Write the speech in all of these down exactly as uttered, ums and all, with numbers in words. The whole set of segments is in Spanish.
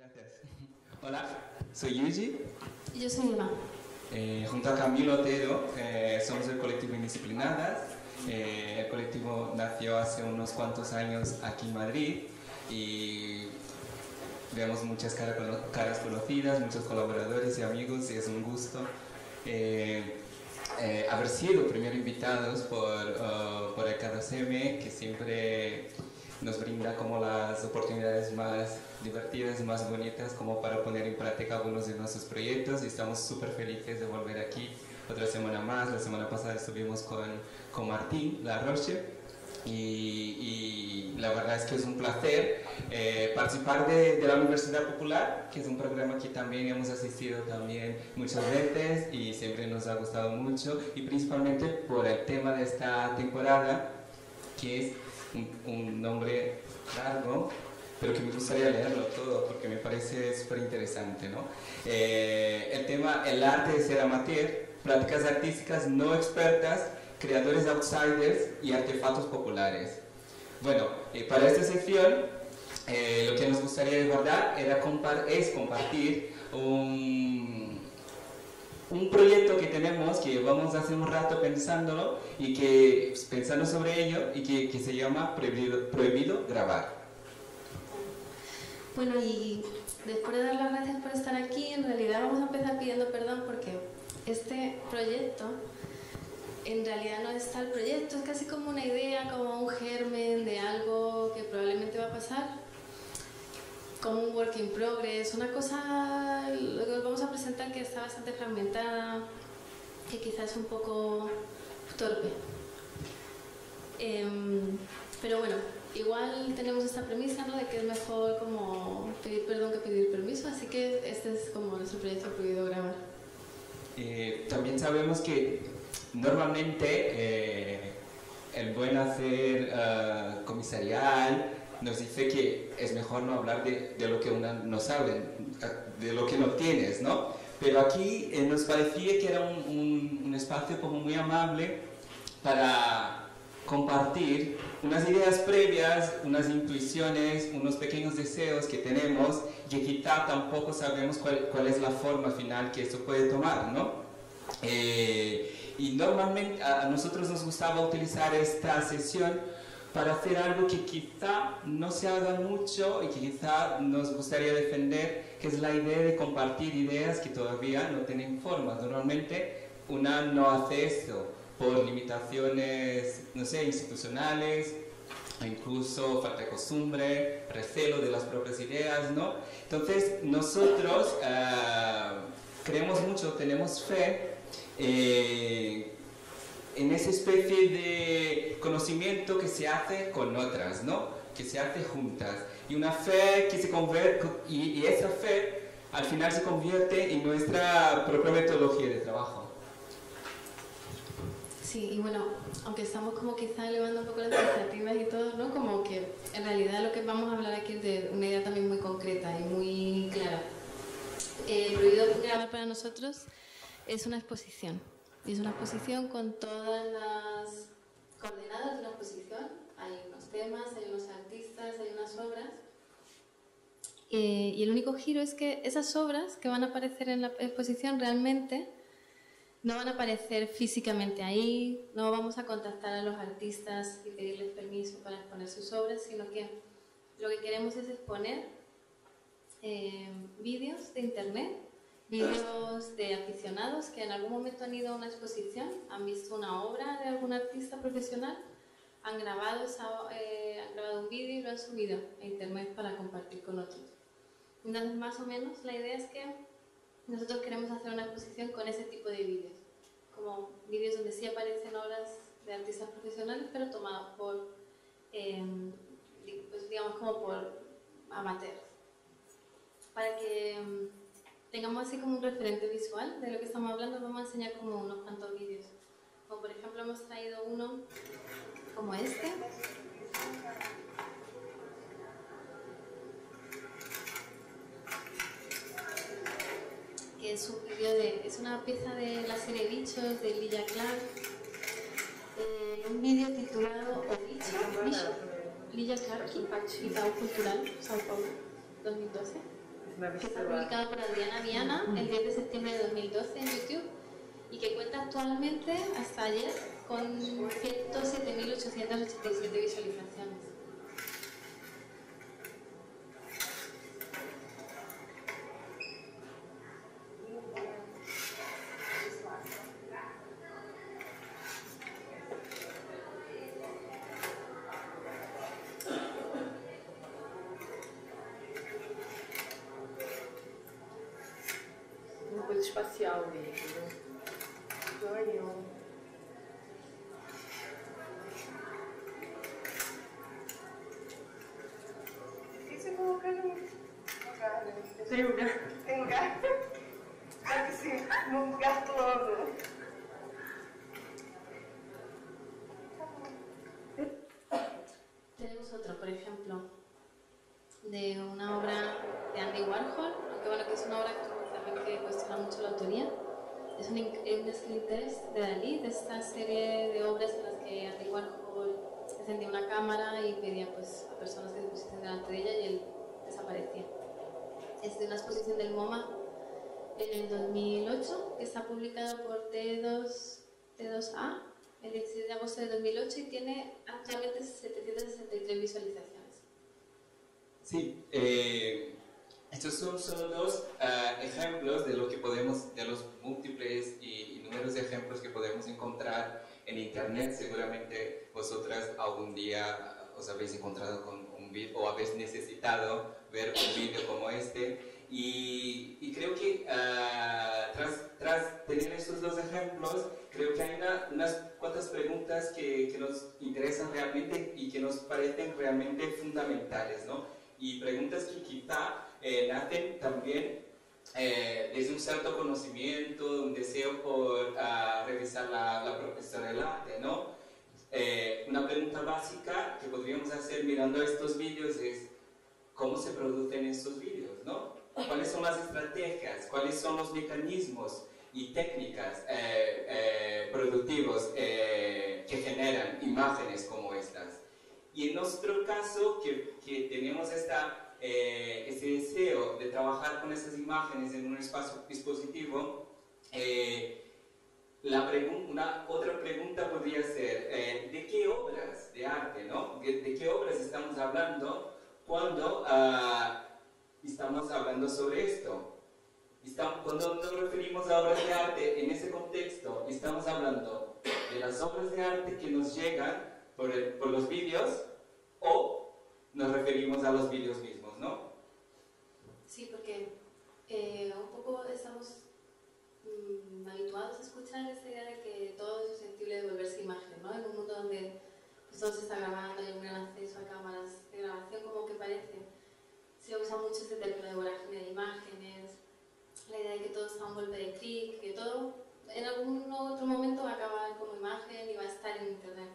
Gracias. Hola, soy Yuji. Y yo soy Eva. Eh, junto a Camilo Otero eh, somos el colectivo Indisciplinadas. Eh, el colectivo nació hace unos cuantos años aquí en Madrid y vemos muchas cara, caras conocidas, muchos colaboradores y amigos, y es un gusto eh, eh, haber sido primero invitados por, uh, por el K dos M, que siempre nos brinda como las oportunidades más divertidas y más bonitas como para poner en práctica algunos de nuestros proyectos, y estamos súper felices de volver aquí otra semana más. La semana pasada estuvimos con, con Martín Larroche y, y la verdad es que es un placer eh, participar de, de la Universidad Popular, que es un programa que también hemos asistido también muchas veces y siempre nos ha gustado mucho, y principalmente por el tema de esta temporada, que es un, un nombre largo, pero que me gustaría leerlo todo porque me parece súper interesante, ¿no? Eh, el tema, el arte de ser amateur, prácticas artísticas no expertas, creadores outsiders y artefactos populares. Bueno, eh, para esta sección eh, lo que nos gustaría abordar era compar es compartir un, un proyecto que tenemos, que llevamos hace un rato pensándolo y que pensando sobre ello, y que, que se llama Prohibido, Prohibido Grabar. Bueno, y después de dar las gracias por estar aquí, en realidad vamos a empezar pidiendo perdón porque este proyecto en realidad no es tal proyecto, es casi como una idea, como un germen de algo que probablemente va a pasar, como un work in progress, una cosa, lo que os vamos a presentar, que está bastante fragmentada, que quizás es un poco torpe. Eh, pero bueno, igual tenemos esta premisa, ¿no?, de que es mejor como pedir perdón que pedir permiso, así que este es como nuestro proyecto Prohibido Grabar. Eh, también sabemos que normalmente eh, el buen hacer uh, comisarial nos dice que es mejor no hablar de, de lo que uno no sabe, de lo que no tienes, ¿no? Pero aquí eh, nos parecía que era un, un, un espacio como muy amable para compartir unas ideas previas, unas intuiciones, unos pequeños deseos que tenemos, y que quizá tampoco sabemos cuál, cuál es la forma final que esto puede tomar, ¿no? Eh, y normalmente a nosotros nos gustaba utilizar esta sesión para hacer algo que quizá no se haga mucho y que quizá nos gustaría defender, que es la idea de compartir ideas que todavía no tienen forma. Normalmente una no hace esto por limitaciones, no sé, institucionales, o incluso falta de costumbre, recelo de las propias ideas, ¿no? Entonces nosotros uh, creemos mucho, tenemos fe eh, en esa especie de conocimiento que se hace con otras, ¿no?, que se hace juntas, y una fe que se convierte, y, y esa fe al final se convierte en nuestra propia metodología de trabajo. Sí, y bueno, aunque estamos como quizá elevando un poco las expectativas y todo, ¿no?, como que en realidad lo que vamos a hablar aquí es de una idea también muy concreta y muy clara. Eh, Prohibido Grabar para nosotros es una exposición, y es una exposición con todas las coordenadas de una exposición. Hay unos temas, hay unos artistas, hay unas obras, eh, y el único giro es que esas obras que van a aparecer en la exposición realmente no van a aparecer físicamente ahí, no vamos a contactar a los artistas y pedirles permiso para exponer sus obras, sino que lo que queremos es exponer eh, vídeos de internet, vídeos de aficionados que en algún momento han ido a una exposición, han visto una obra de algún artista profesional, han grabado, esa, eh, han grabado un vídeo y lo han subido a internet para compartir con otros. Entonces, más o menos, la idea es que nosotros queremos hacer una exposición con ese tipo de vídeos, como vídeos donde sí aparecen obras de artistas profesionales, pero tomados por, eh, pues digamos, como por amateurs, para que tengamos así como un referente visual de lo que estamos hablando. Vamos a enseñar como unos cuantos vídeos, como por ejemplo hemos traído uno como este, que es un vídeo de, es una pieza de la serie Bichos de Emilia Clarke, eh, un vídeo titulado O Bicho, Bicho, Emilia Clarke y Pau Cultural, Sao Paulo, dos mil doce. que está publicado por Adriana Viana el diez de septiembre de dos mil doce en YouTube y que cuenta actualmente, hasta ayer, con ciento siete mil ochocientas ochenta y siete visualizaciones. Uma coisa espacial mesmo. Sonho. Por que você colocou no lugar, né? Tem lugar. Tem lugar? Sabe assim, num lugar plano. Tenemos otro, por ejemplo, de una obra de Andy Warhol, aunque bueno, que es una obra que también que cuestiona mucho la autoría. Es un, un screen test de Dalí, de esta serie de obras en las que Andy Warhol encendía una cámara y pedía pues, a personas que se pusiesen delante de ella y él desaparecía. Es de una exposición del MoMA en el dos mil ocho, que está publicado por T dos A el dieciséis de agosto de dos mil ocho y tiene actualmente setecientas sesenta y tres visualizaciones. Sí, eh, estos son solo dos uh, ejemplos de lo que podemos, de los múltiples y, y numerosos ejemplos que podemos encontrar en internet. Seguramente vosotras algún día os habéis encontrado con un vídeo o habéis necesitado ver un vídeo como este. Y, y creo que uh, tras, tras tener estos dos ejemplos, creo que hay una, unas cuantas preguntas que, que nos interesan realmente y que nos parecen realmente fundamentales, ¿no? Y preguntas que quizá eh, nacen también eh, desde un cierto conocimiento, un deseo por uh, revisar la, la profesión del arte, ¿no? Eh, una pregunta básica que podríamos hacer mirando estos vídeos es ¿cómo se producen estos vídeos, ¿no? ¿Cuáles son las estrategias? ¿Cuáles son los mecanismos y técnicas eh, eh, productivos eh, que generan imágenes como estas? Y en nuestro caso, que, que tenemos esta, eh, este deseo de trabajar con estas imágenes en un espacio dispositivo, eh, la una otra pregunta podría ser, eh, ¿de qué obras de arte, ¿no? ¿De, de qué obras estamos hablando cuando uh, estamos hablando sobre esto? Estamos, cuando nos referimos a obras de arte en ese contexto, estamos hablando de las obras de arte que nos llegan por, el, por los vídeos o nos referimos a los vídeos mismos, ¿no? Sí, porque eh, un poco estamos mmm, habituados a escuchar esta idea de que todo es susceptible de volverse imagen, ¿no? En un mundo donde pues, todo se está grabando, hay un gran acceso a cámaras de grabación, como que parece. Se usa mucho este término de vorágine de imágenes, la idea de que todo está a un golpe de clic, que todo en algún otro momento va a acabar como imagen y va a estar en internet.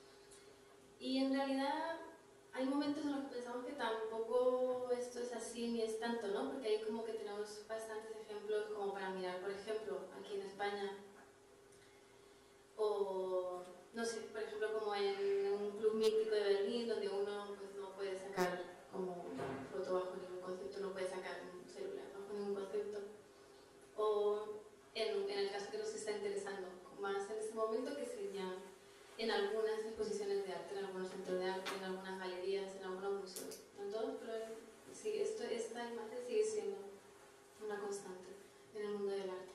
Y en realidad hay momentos en los que pensamos que tampoco esto es así ni es tanto, ¿no? Porque hay como que tenemos bastantes ejemplos como para mirar, por ejemplo, aquí en España, o no sé, por ejemplo, como en un club mítico de Berlín, donde uno pues, no puede sacar como foto bajo ningún concepto, no puede sacar un celular bajo ningún concepto, o en, en el caso que nos está interesando más en este momento, que sería en algunas exposiciones de arte, en algunos centros de arte, en algunas galerías, en algunos museos, no en todos, pero sí, esto, esta imagen sigue siendo una constante en el mundo del arte.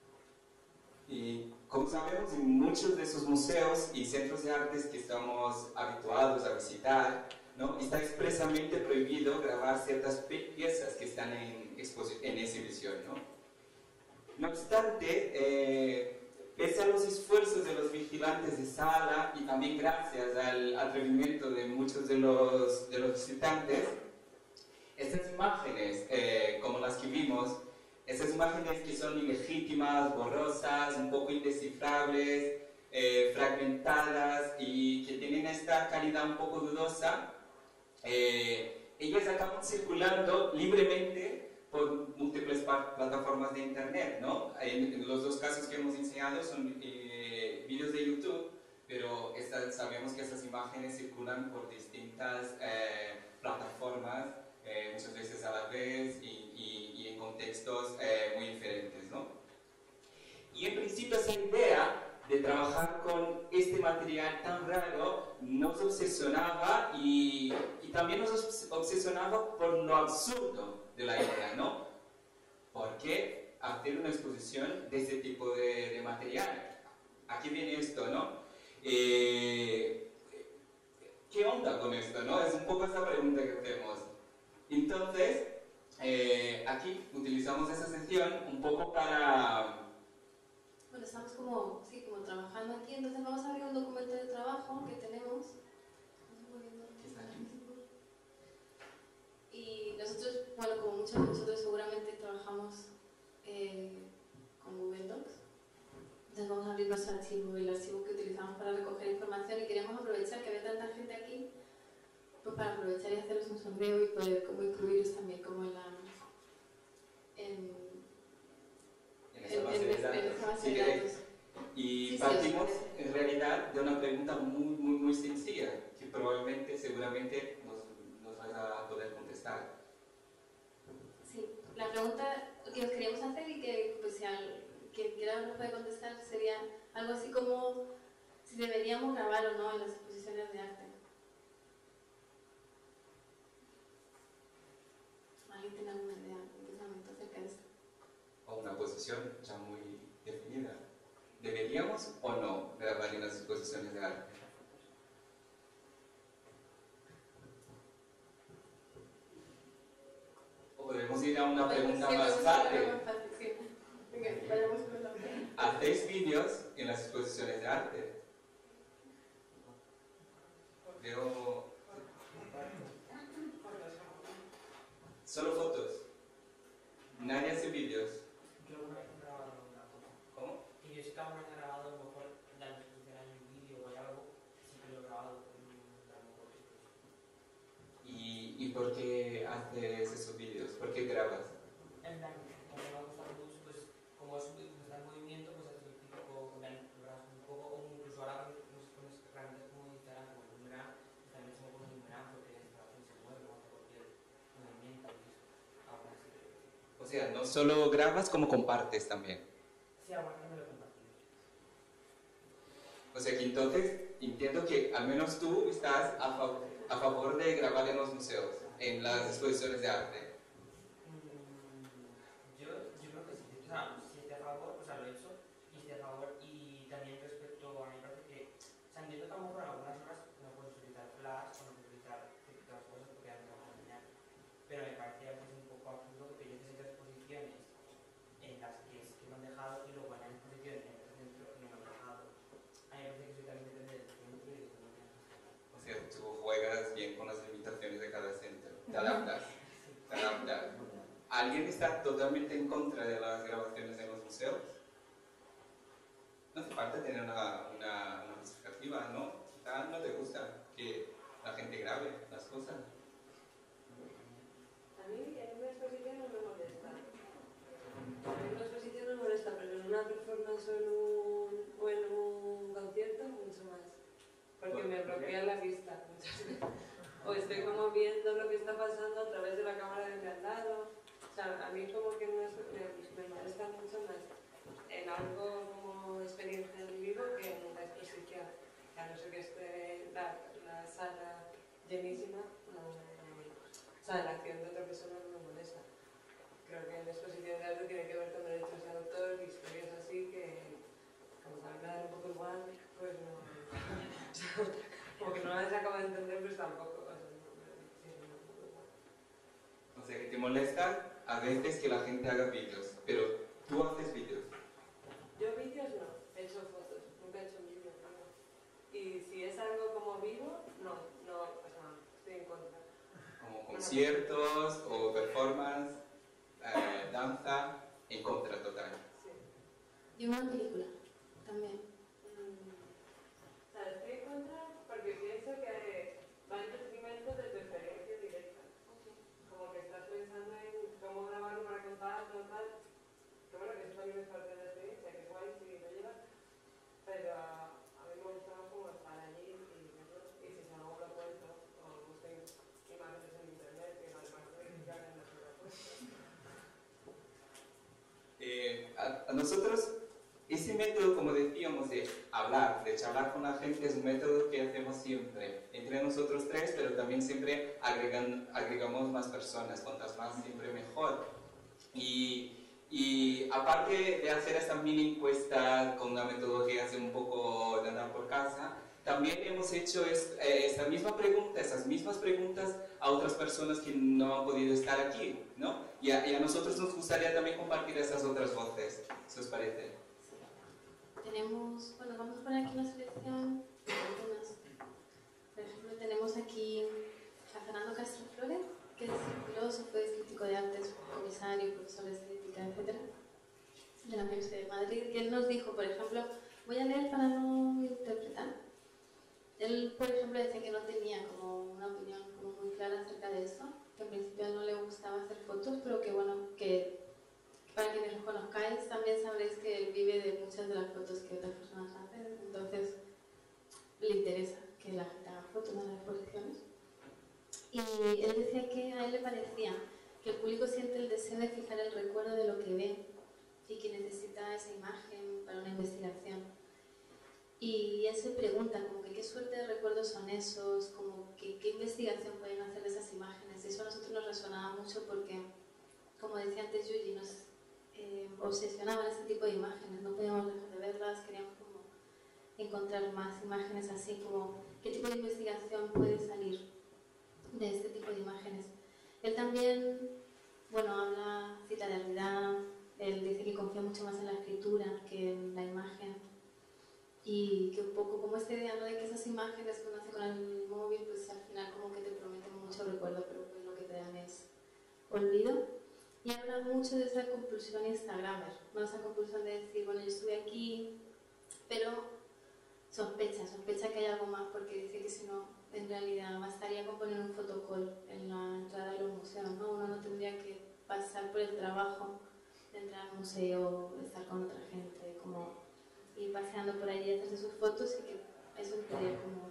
Y como sabemos, en muchos de esos museos y centros de artes que estamos habituados a visitar, ¿no? Está expresamente prohibido grabar ciertas piezas que están en, en exhibición, ¿no? No obstante, eh, pese a los esfuerzos de los vigilantes de sala y también gracias al atrevimiento de muchos de los, de los visitantes, estas imágenes, eh, como las que vimos, esas imágenes que son ilegítimas, borrosas, un poco indescifrables, eh, fragmentadas y que tienen esta calidad un poco dudosa, eh, ellas acaban circulando libremente por múltiples plataformas de internet, ¿no? En, en los dos casos que hemos enseñado son eh, vídeos de YouTube, pero esta, sabemos que estas imágenes circulan por distintas eh, plataformas eh, muchas veces a la vez y, y, y en contextos eh, muy diferentes, ¿no? Y en principio esa idea de trabajar con este material tan raro nos obsesionaba y, y también nos obsesionaba por lo absurdo de la idea, ¿no? ¿Por qué hacer una exposición de este tipo de, de material? Aquí viene esto, ¿no? Eh, ¿Qué onda con esto, no? Es un poco esa pregunta que hacemos. Entonces, eh, aquí utilizamos esa sección un poco para... Bueno, estamos como, sí, como trabajando aquí, entonces vamos a ver un documento de trabajo que tenemos. Y nosotros, bueno, como muchos de nosotros seguramente trabajamos eh, con Google Docs. Entonces vamos a abrir nuestro archivo, el archivo que utilizamos para recoger información y queremos aprovechar que había tanta gente aquí, pues para aprovechar y haceros un sondeo y poder como incluiros también como en la... En, En esa base de datos, si queréis. Y sí, partimos sí, en realidad de una pregunta muy, muy, muy sencilla, que probablemente, seguramente nos, nos vais a poder contestar. Sí, la pregunta que os queríamos hacer y que, pues, si al, quien quiera nos puede contestar sería algo así como si deberíamos grabar o no en las exposiciones de arte. ¿Alguien tiene alguna idea, un pensamiento acerca de esto? O una posición ya muy definida. ¿Deberíamos o no grabar en las exposiciones de arte? O podemos ir a una pregunta sí, más sí, fácil. más fácil, sí. Venga, vayamos con la pregunta. ¿Hacéis vídeos en las exposiciones de arte? Veo... Solo fotos. Nadie hace vídeos. Yo una vez he grabado una foto. ¿Cómo? Y yo sí que alguna vez he grabado, a lo mejor ya no sé si era en un vídeo o algo, sí que lo he grabado, pero a lo mejor sí. ¿Y, ¿Y por qué haces esos vídeos? ¿Por qué grabas? En plan, como me ha gustado mucho, pues como es un está en movimiento, pues es el típico, en plan, lo grabas un poco, o incluso ahora con las herramientas como Instagram, como el Boomerang, también se me pone un Boomerang porque la instalación se mueve o hace cualquier movimiento y eso. Ahora sí que sí. O sea, no solo grabas, como compartes también. Sí, ahora me lo he compartido. O sea que entonces entiendo que al menos tú estás a, fa a favor de grabar en los museos, en las exposiciones de arte. Yo, yo creo que sí, o sea, si estoy a favor, o sea, lo he hecho, y estoy a favor, y también respecto a mí me parece que, o sea, entiendo que a lo mejor en algunas horas no puedes utilizar flash o no puedes utilizar ciertas cosas porque ya no te vas a enseñar, pero me parece a veces un poco absurdo que yo necesito exposiciones en las que sí que me han dejado y luego en la exposición en el centro no me han dejado. A mí me parece que eso también depende del centro y de cómo te has. O sea, tú juegas bien con las limitaciones de cada centro, te adaptas, te adaptas. ¿Alguien está totalmente en contra de las grabaciones en los museos? No hace falta tener una, una, una justificativa, ¿no? Quizá no te gusta que la gente grabe las cosas. A mí en una exposición no me molesta. En una exposición no me molesta, pero en una performance o en un, o en un concierto mucho más. Porque me bloquea la vista muchas veces. O estoy como viendo lo que está pasando a través de la cámara de al lado. O sea, a mí como que no es, me, me molesta mucho más en algo como experiencia en vivo que en una exposición. A no ser que esté la, la sala llenísima, no, no, o sea, la acción de otra persona no me molesta. Creo que en la exposición de arte tiene que ver con derechos de autor y historias así que, como también me dan un poco igual, pues no. Como que no las acabo de entender, pues tampoco. O sea, no, sí, no, no, no. O sea, que te molesta a veces que la gente haga vídeos, pero tú haces vídeos. Yo vídeos no, he hecho fotos, nunca he hecho vídeos, no. Y si es algo como vivo, no, no, o sea, estoy en contra. Como conciertos o performance, eh, danza, en contra total. Sí. Y una película, también. Mm, o sea, estoy en contra porque pienso que va en detrimento de tu experiencia directa. Como que estás pensando en cómo grabarlo para contarlo, tal. Que bueno, que eso también es parte de la experiencia, que es guay si lo llevas. Pero a mí me gusta más como estar allí y verlo. Y si se hago lo cuento, o busquen imágenes en internet, que no es parte de ese método, como decíamos, de hablar, de charlar con la gente, es un método que hacemos siempre, entre nosotros tres, pero también siempre agregan, agregamos más personas, cuantas más siempre mejor. Y, y aparte de hacer esta mini encuesta con una metodología así un poco de andar por casa, también hemos hecho es, eh, esta misma pregunta, esas mismas preguntas a otras personas que no han podido estar aquí, ¿no? Y a, y a nosotros nos gustaría también compartir esas otras voces, ¿qué os parece? Tenemos, bueno, vamos a poner aquí una selección de algunas. Por ejemplo, tenemos aquí a Fernando Castro Flores, que es filósofo, es crítico de artes, comisario, profesor de estética, etcétera, de la Universidad de Madrid, que él nos dijo, por ejemplo, voy a leer para no interpretar. Él, por ejemplo, decía que no tenía como una opinión como muy clara acerca de esto, que en principio no le gustaba hacer fotos, pero que bueno, que para quienes los conozcáis también sabréis que él vive de muchas de las fotos que otras personas hacen, entonces le interesa que la gente haga fotos en las exposiciones. Y él decía que a él le parecía que el público siente el deseo de fijar el recuerdo de lo que ve y que necesita esa imagen para una investigación. Y él se pregunta como que qué suerte de recuerdos son esos, como que qué investigación pueden hacer de esas imágenes. Y eso a nosotros nos resonaba mucho porque, como decía antes Yuji, nos eh, obsesionaban este tipo de imágenes, no podíamos dejar de verlas, queríamos como encontrar más imágenes así, como qué tipo de investigación puede salir de este tipo de imágenes. Él también, bueno, habla, cita de realidad, él dice que confía mucho más en la escritura que en la imagen y que un poco como esta idea, ¿no?, de que esas imágenes que uno hace con el móvil, pues al final como que te prometen mucho recuerdo, pero pues lo que te dan es olvido. Y habla mucho de esa compulsión instagramer, ¿no?, esa compulsión de decir, bueno, yo estuve aquí, pero sospecha, sospecha que hay algo más, porque dice que si no, en realidad bastaría con poner un fotocall en la entrada de los museos, ¿no? Uno no tendría que pasar por el trabajo de entrar al museo, estar con otra gente, como ir paseando por allí, hacerse sus fotos, y que eso sería como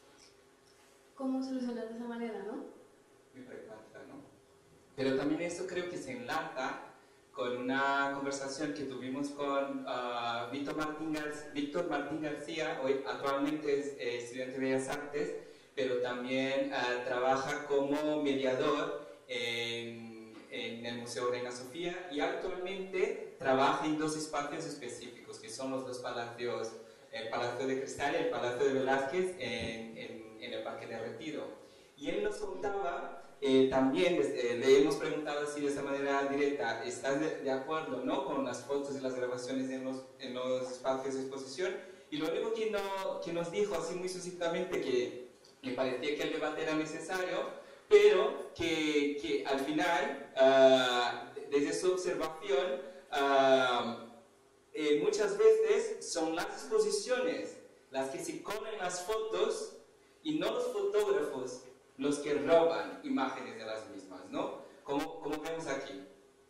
cómo solucionar de esa manera, ¿no? Me pregunta, ¿no? Pero también esto creo que se enlaza con una conversación que tuvimos con uh, Víctor, Martín Gar- Víctor Martín García, hoy actualmente es eh, estudiante de Bellas Artes, pero también uh, trabaja como mediador en, en el Museo Reina Sofía y actualmente trabaja en dos espacios específicos, que son los dos palacios, el Palacio de Cristal y el Palacio de Velázquez en, en, en el Parque de Retiro. Y él nos contaba, eh, también eh, le hemos preguntado así de esa manera directa, ¿estás de, de acuerdo, ¿no?, con las fotos y las grabaciones en los, en los espacios de exposición? Y lo único que, no, que nos dijo así muy sucintamente, que me parecía que el debate era necesario, pero que, que al final, uh, desde su observación, uh, eh, muchas veces son las exposiciones las que se comen las fotos y no los fotógrafos los que roban imágenes de las mismas, ¿no? Como, como vemos aquí.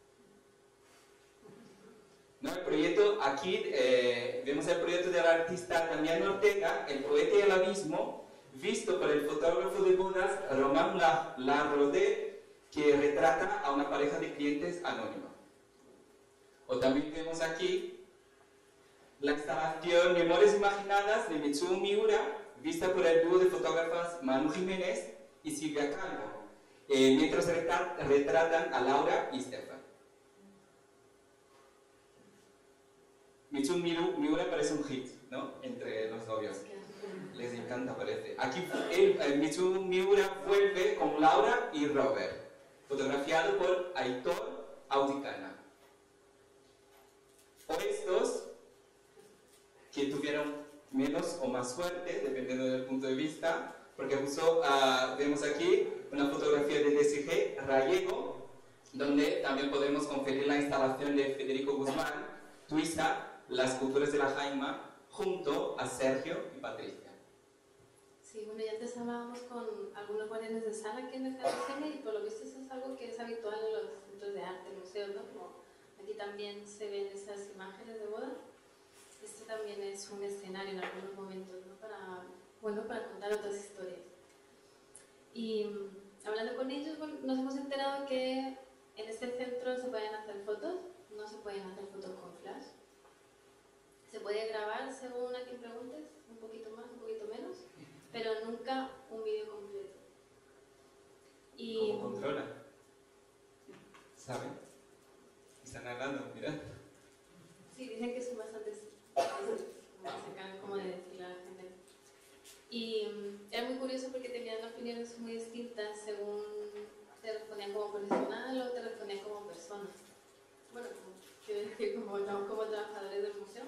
¿No? El proyecto, aquí eh, vemos el proyecto del artista Damián Ortega, El poeta y el abismo, visto por el fotógrafo de bodas Román Larrodé, que retrata a una pareja de clientes anónima. O también vemos aquí la instalación Memorias Imaginadas de Mitsuo Miura, vista por el dúo de fotógrafas Manu Jiménez y Silvia Calvo, eh, mientras retratan a Laura y Stefan. Mitsuo Miura parece un hit, ¿no?, entre los novios. Les encanta, parece. Aquí el, el Mitsuo Miura vuelve con Laura y Robert, fotografiado por Aitor Audicana. O estos, que tuvieron menos o más suerte, dependiendo del punto de vista, porque usó, uh, vemos aquí una fotografía de D C G Rayego, donde también podemos conferir la instalación de Federico Guzmán, Tuisa, las culturas de la Jaima, junto a Sergio y Patricia. Sí, bueno, ya antes hablábamos con algunos guardianes de sala aquí en el Jardín y por lo visto eso es algo que es habitual en los centros de arte, museos, ¿no? Como aquí también se ven esas imágenes de boda. Este también es un escenario en algunos momentos, ¿no?, para, bueno, para contar otras historias. Y hablando con ellos, bueno, nos hemos enterado que en este centro se pueden hacer fotos, no se pueden hacer fotos con flash. puede grabar según a quien preguntes, un poquito más, un poquito menos, pero nunca un vídeo completo. Y, ¿Cómo controla? ¿Saben? Están hablando, mirad. sí, dicen que son bastante cercanos, como de decirle a la gente. Y um, era muy curioso porque tenían opiniones muy distintas según te respondían como profesional o te respondían como persona. Bueno, como, quiero decir, como, no, como trabajadores del museo.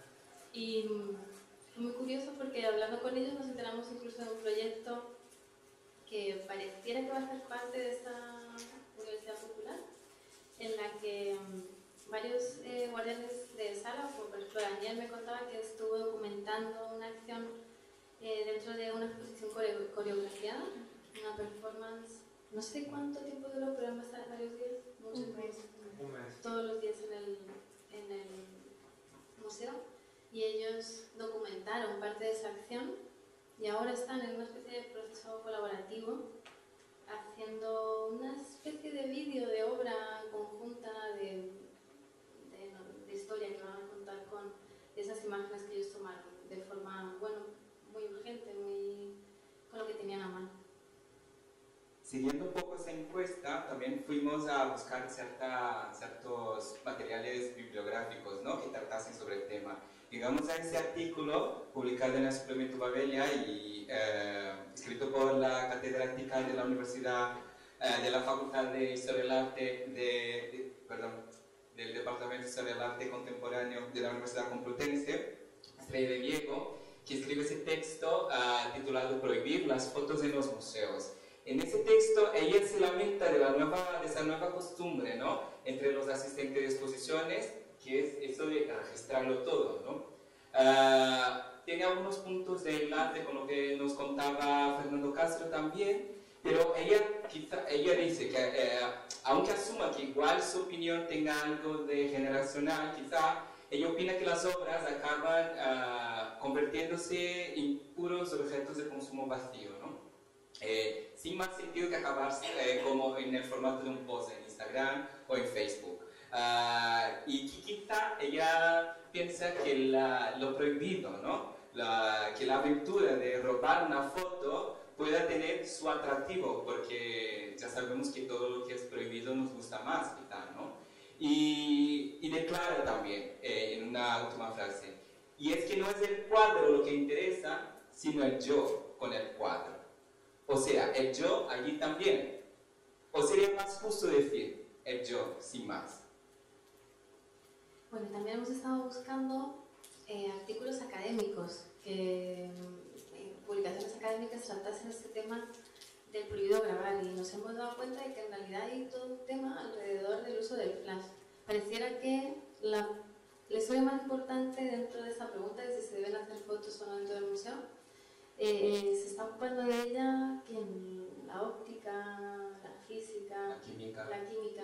Y um, fue muy curioso porque hablando con ellos nos enteramos incluso de un proyecto que pareciera que va a ser parte de esta Universidad Popular, en la que um, varios eh, guardianes de sala, como por ejemplo Daniel me contaba que estuvo documentando una acción eh, dentro de una exposición core coreografiada, una performance, no sé cuánto tiempo duró, pero han pasado varios días, muchos meses, todos los días en el, en el museo, y ellos documentaron parte de esa acción y ahora están en una especie de proceso colaborativo haciendo una especie de vídeo de obra conjunta de, de, no, de historia que van a contar con esas imágenes que ellos tomaron de forma, bueno, muy urgente, muy con lo que tenían a mano. Siguiendo un poco esa encuesta, también fuimos a buscar cierta, ciertos materiales bibliográficos, ¿no?, que tratasen sobre el tema. Llegamos a ese artículo publicado en el suplemento Babelia y eh, escrito por la catedrática de la Universidad, eh, de la Facultad de Historia del Arte, de, de, perdón, del Departamento de Historia del Arte Contemporáneo de la Universidad Complutense, Estrella de Diego, que escribe ese texto uh, titulado Prohibir las fotos en los museos. En ese texto ella se lamenta de, la nueva, de esa nueva costumbre, ¿no?, entre los asistentes de exposiciones, que es eso de registrarlo todo, ¿no? Uh, tiene algunos puntos de enlace con lo que nos contaba Fernando Castro también, pero ella, quizá, ella dice que, eh, aunque asuma que igual su opinión tenga algo de generacional, quizá ella opina que las obras acaban uh, convirtiéndose en puros objetos de consumo vacío, ¿no? Eh, sin más sentido que acabarse eh, como en el formato de un post en Instagram o en Facebook. Uh, y quizá ella piensa que la, lo prohibido, ¿no?, la, que la aventura de robar una foto pueda tener su atractivo, porque ya sabemos que todo lo que es prohibido nos gusta más, quizá, ¿no? Y, y declara también eh, en una última frase, y es que no es el cuadro lo que interesa, sino el yo con el cuadro. O sea, el yo allí también. O sería más justo decir el yo sin más. Bueno, también hemos estado buscando eh, artículos académicos, que eh, publicaciones académicas tratasen este tema del prohibido grabar, y nos hemos dado cuenta de que en realidad hay todo un tema alrededor del uso del flash. Pareciera que la, la historia más importante dentro de esa pregunta de si se deben hacer fotos o no dentro del museo, eh, se está ocupando de ella que en la óptica, la física, La química. la química.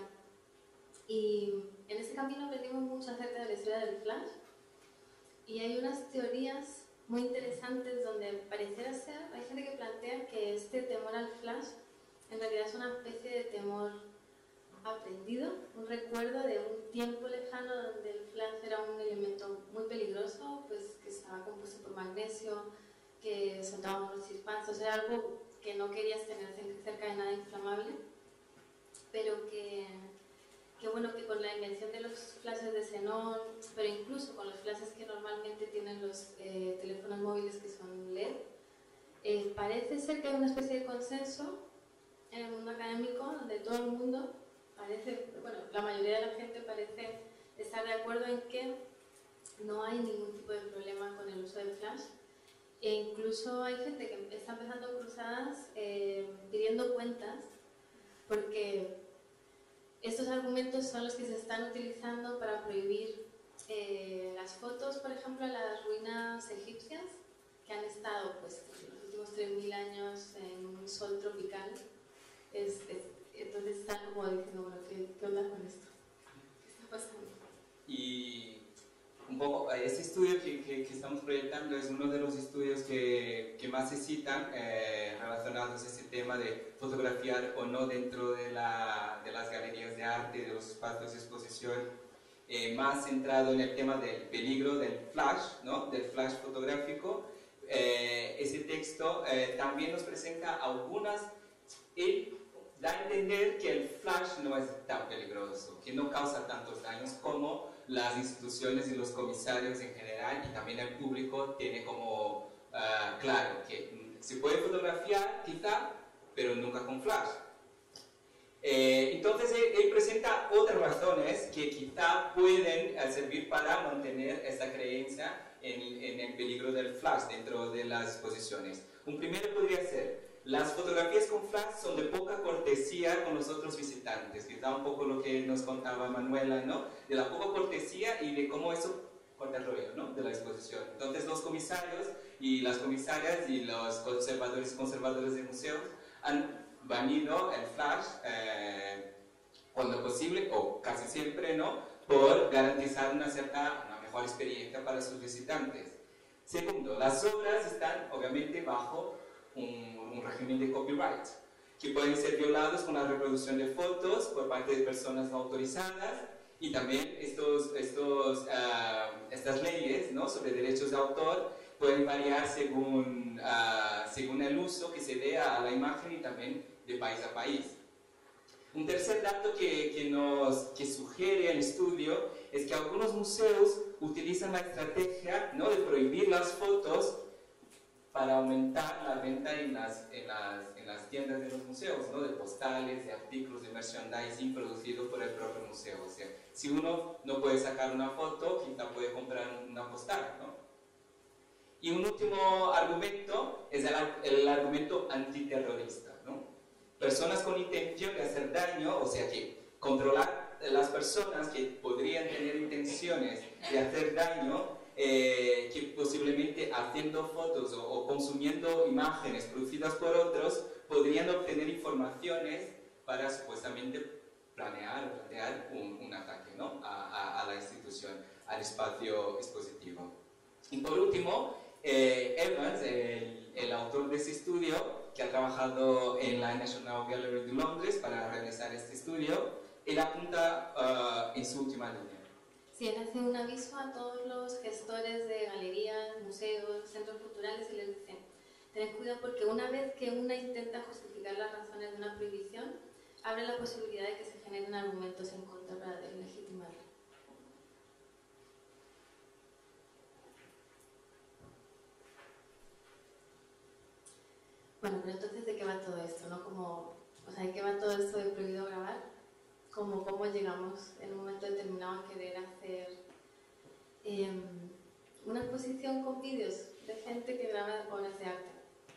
Y en ese camino aprendimos mucho acerca de la historia del flash, y hay unas teorías muy interesantes donde pareciera ser, hay gente que plantea que este temor al flash en realidad es una especie de temor aprendido, un recuerdo de un tiempo lejano donde el flash era un elemento muy peligroso, pues que estaba compuesto por magnesio, que soltaba unos chispanzos, era algo que no querías tener cerca de nada inflamable, pero que que bueno, que con la invención de los flashes de xenón, pero incluso con los flashes que normalmente tienen los eh, teléfonos móviles, que son L E D, eh, parece ser que hay una especie de consenso en el mundo académico donde todo el mundo parece, bueno, la mayoría de la gente parece estar de acuerdo en que no hay ningún tipo de problema con el uso del flash, e incluso hay gente que está empezando cruzadas eh, pidiendo cuentas, porque estos argumentos son los que se están utilizando para prohibir eh, las fotos, por ejemplo, a las ruinas egipcias, que han estado pues, los últimos tres mil años en un sol tropical. Es, es, entonces están como diciendo, bueno, ¿qué, qué onda con esto? ¿Qué está pasando? Y un poco, ese estudio que, que, que estamos proyectando es uno de los estudios que, que más se citan eh, relacionados a ese tema de fotografiar o no dentro de, la, de las galerías de arte, de los espacios de exposición. eh, más centrado en el tema del peligro del flash, ¿no? Del flash fotográfico. Eh, ese texto eh, también nos presenta algunas, él da a entender que el flash no es tan peligroso, que no causa tantos daños como las instituciones y los comisarios en general, y también el público tiene como uh, claro que se puede fotografiar quizá, pero nunca con flash. Eh, entonces él, él presenta otras razones que quizá pueden uh, servir para mantener esta creencia en, en el peligro del flash dentro de las exposiciones. Un primero podría ser: las fotografías con flash son de poca cortesía con los otros visitantes, quizá un poco lo que nos contaba Manuela, ¿no? De la poca cortesía y de cómo eso corta el rollo, ¿no? De la exposición. Entonces los comisarios y las comisarias y los conservadores y conservadores de museos han banido el flash eh, cuando posible, o casi siempre, ¿no? Por garantizar una cierta, una mejor experiencia para sus visitantes. Segundo, las obras están obviamente bajo un, un régimen de copyright, que pueden ser violados con la reproducción de fotos por parte de personas no autorizadas, y también estos, estos, uh, estas leyes, ¿no? Sobre derechos de autor pueden variar según, uh, según el uso que se dé a la imagen y también de país a país. Un tercer dato que, que, nos, que sugiere el estudio es que algunos museos utilizan la estrategia, ¿no? De prohibir las fotos para aumentar la venta en las, en las, en las tiendas de los museos, ¿no? De postales, de artículos, de merchandising producido por el propio museo. O sea, si uno no puede sacar una foto, quizá puede comprar una postal, ¿no? Y un último argumento es el, el argumento antiterrorista, ¿no? Personas con intención de hacer daño, o sea que controlar las personas que podrían tener intenciones de hacer daño, eh, que posiblemente haciendo fotos o, o consumiendo imágenes producidas por otros, podrían obtener informaciones para supuestamente planear o plantear un, un ataque, ¿no? a, a, a la institución, al espacio expositivo. Y por último, eh, Evans, el, el autor de ese estudio, que ha trabajado en la National Gallery de Londres para realizar este estudio, él apunta uh, en su última línea. Sí, él hace un aviso a todos los gestores de galerías, museos, centros culturales y les dice: tened cuidado porque una vez que una intenta justificar las razones de una prohibición, abre la posibilidad de que se generen argumentos en contra para deslegitimarla. Bueno, pero entonces, ¿de qué va todo esto? ¿No? Como, o sea, ¿de qué va todo esto de prohibido grabar? Como cómo llegamos en un momento determinado a querer hacer eh, una exposición con vídeos de gente que graba obras de arte.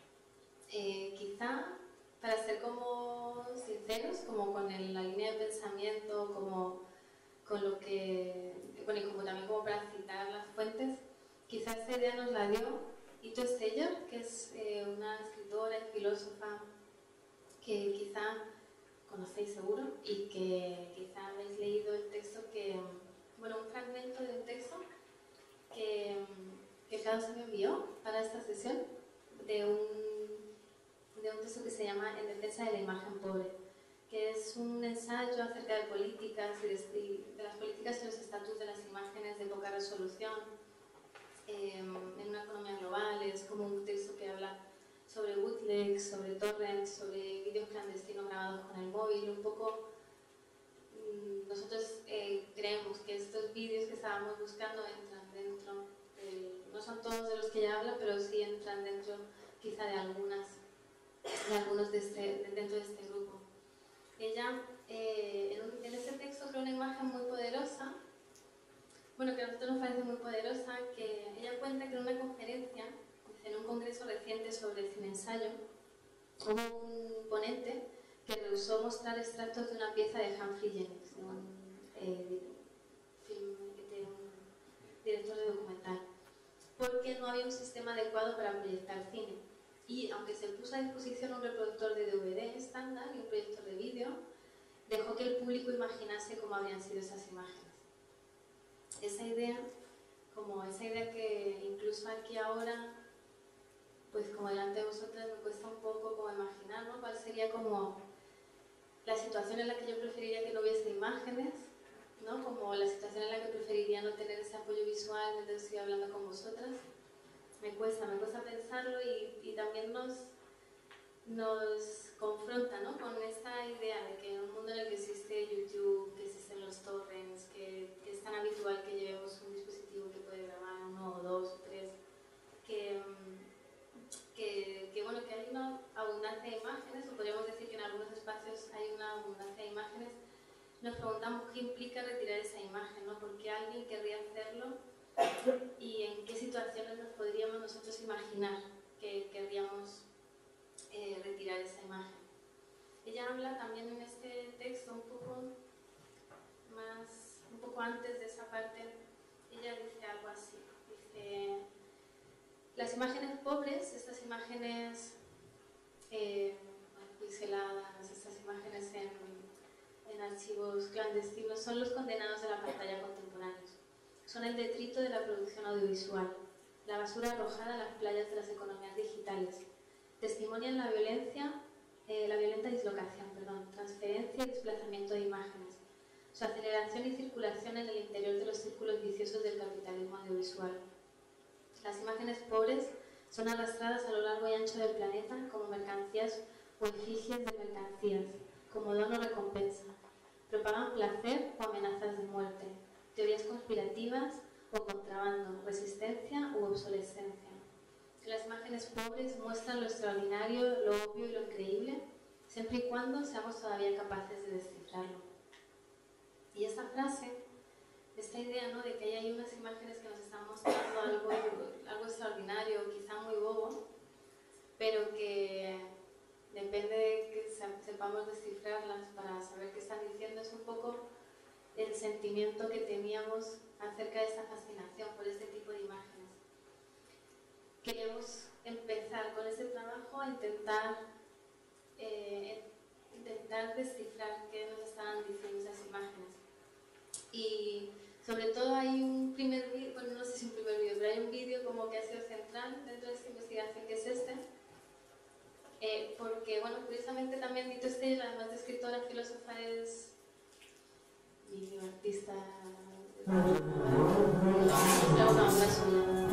Eh, quizá para ser como sinceros, como con el, la línea de pensamiento, como con lo que, bueno, y como también como para citar las fuentes, quizá esta idea nos la dio Ito Steyer, que es eh, una escritora y filósofa que quizá conocéis seguro y que quizá habéis leído el texto que, bueno, un fragmento de un texto que, que Carlos se me envió para esta sesión, de un, de un texto que se llama En defensa de la imagen pobre, que es un ensayo acerca de políticas y de, de las políticas y los estatus de las imágenes de poca resolución eh, en una economía global. Es como un texto que habla sobre bootlegs, sobre torrents, sobre vídeos clandestinos grabados con el móvil. Un poco mmm, nosotros eh, creemos que estos vídeos que estábamos buscando entran dentro del, no son todos de los que ella habla, pero sí entran dentro quizá de algunas de algunos de este, de, dentro de este grupo. Ella eh, en, un, en ese texto crea una imagen muy poderosa, bueno, que a nosotros nos parece muy poderosa, que ella cuenta que en una conferencia, en un congreso reciente sobre el cine-ensayo, hubo un ponente que rehusó mostrar extractos de una pieza de Humphrey Jennings, de un, eh, film, de un director de documental, porque no había un sistema adecuado para proyectar cine. Y aunque se puso a disposición un reproductor de D V D estándar y un proyector de vídeo, dejó que el público imaginase cómo habrían sido esas imágenes. Esa idea, como esa idea que incluso aquí ahora, pues como delante de vosotras me cuesta un poco como imaginar, ¿no? Cuál sería como la situación en la que yo preferiría que no hubiese imágenes ¿no? Como la situación en la que preferiría no tener ese apoyo visual mientras estoy hablando con vosotras. Me cuesta, me cuesta pensarlo y, y también nos, nos confronta, ¿no? Con esta idea de que en un mundo en el que existe YouTube, que existen los torrents, que, que es tan habitual que llevemos un dispositivo que puede grabar uno o dos o tres, que, que, que, bueno, que hay una abundancia de imágenes, o podríamos decir que en algunos espacios hay una abundancia de imágenes. Nos preguntamos qué implica retirar esa imagen, ¿no? ¿Por qué alguien querría hacerlo? Y en qué situaciones nos podríamos nosotros imaginar que querríamos eh, retirar esa imagen. Ella habla también en este texto un poco más, un poco antes de esa parte, ella dice algo así, dice, las imágenes pobres, estas imágenes eh, pixeladas, estas imágenes en, en archivos clandestinos, son los condenados de la pantalla contemporáneos. Son el detrito de la producción audiovisual, la basura arrojada a las playas de las economías digitales. Testimonian la violencia, eh, la violenta dislocación, perdón, transferencia y desplazamiento de imágenes, su aceleración y circulación en el interior de los círculos viciosos del capitalismo audiovisual. Las imágenes pobres son arrastradas a lo largo y ancho del planeta como mercancías o efigies de mercancías, como don o recompensa. Propagan placer o amenazas de muerte, teorías conspirativas o contrabando, resistencia u obsolescencia. Las imágenes pobres muestran lo extraordinario, lo obvio y lo increíble, siempre y cuando seamos todavía capaces de descifrarlo. Y esta frase, esta idea, ¿no?, de que hay unas imágenes que nos están mostrando algo, algo extraordinario, quizá muy bobo, pero que depende de que sepamos descifrarlas para saber qué están diciendo, es un poco el sentimiento que teníamos acerca de esta fascinación por este tipo de imágenes. Queremos empezar con ese trabajo a intentar, eh, intentar descifrar qué nos estaban diciendo esas imágenes. Y sobre todo hay un primer vídeo, bueno, no sé si un primer vídeo, pero hay un vídeo como que ha sido central dentro de esta investigación, que es este, eh, porque, bueno, curiosamente también Dito Estella, además de escritora, filósofa, es videoartista, una obra suya.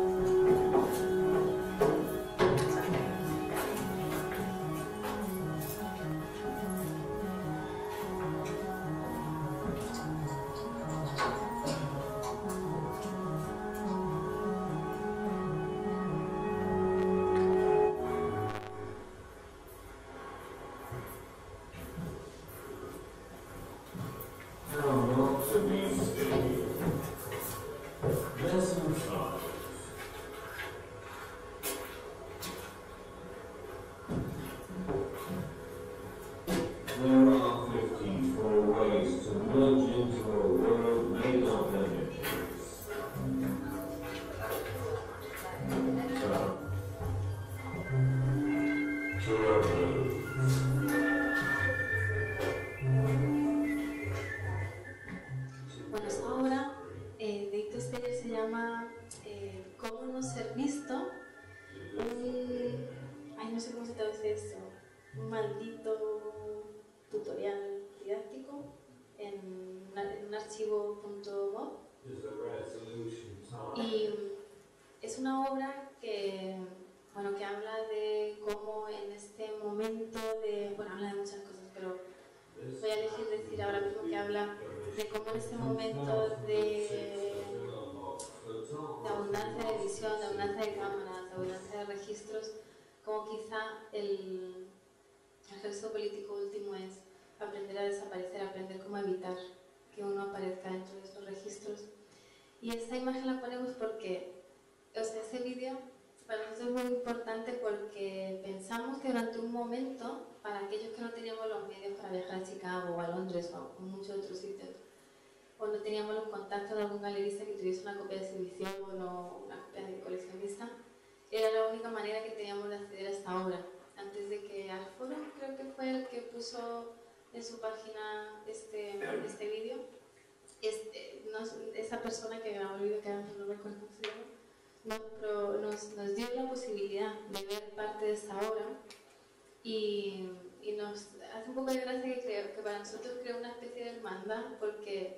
Bueno, esta obra eh, de Dito Estella se llama eh, ¿Cómo no ser visto? Un, ay, no sé cómo se traduce esto, un maldito tutorial didáctico en, una, en un archivo .gov. Y es una obra que, bueno, que habla de cómo en este momento de, bueno, habla de muchas cosas, pero voy a elegir decir ahora mismo que habla de cómo en este momento de, de abundancia de visión, de abundancia de cámaras, de abundancia de registros, como quizá el, el gesto político último es aprender a desaparecer, aprender cómo evitar que uno aparezca dentro de estos registros. Y esta imagen la ponemos porque, o sea, este vídeo para nosotros es muy importante porque pensamos que durante un momento, para aquellos que no teníamos los medios para viajar a Chicago o a Londres o a muchos otros sitios, o no teníamos los contactos de algún galerista que tuviese una copia de exhibición o una copia de coleccionista, era la única manera que teníamos de acceder a esta obra. Antes de que Arforo, creo que fue el que puso en su página este, este vídeo, este, nos, esa persona que grabó el vídeo, que no recuerdo cómo se llama, nos, pro, nos, nos dio la posibilidad de ver parte de esta obra y, y nos hace un poco de gracia que, creo, que para nosotros creó una especie de hermandad, porque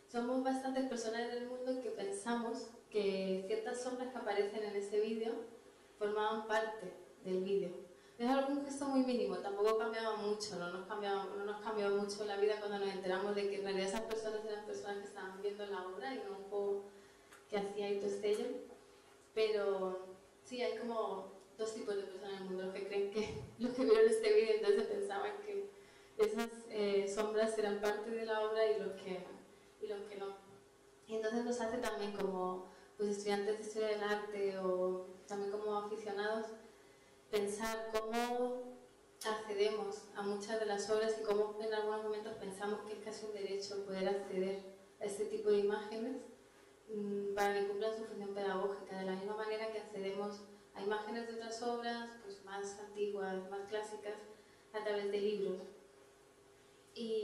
somos bastantes personas en el mundo que pensamos que ciertas sombras que aparecen en ese vídeo formaban parte del vídeo. Es algún gesto muy mínimo, tampoco cambiaba mucho, no nos cambiaba, no nos cambió mucho la vida cuando nos enteramos de que en realidad esas personas eran personas que estaban viendo la obra y no un juego que hacía Ito Estello. Pero sí, hay como dos tipos de personas en el mundo, los que creen que los que vieron este vídeo entonces pensaban que esas eh, sombras eran parte de la obra y los que, y los que no. Y entonces nos hace también como pues, estudiantes de historia del arte o también como aficionados pensar cómo accedemos a muchas de las obras y cómo en algunos momentos pensamos que es casi un derecho poder acceder a este tipo de imágenes mmm, para que cumplan su función pedagógica, de la misma manera que accedemos a imágenes de otras obras pues, más antiguas, más clásicas, a través de libros. Y,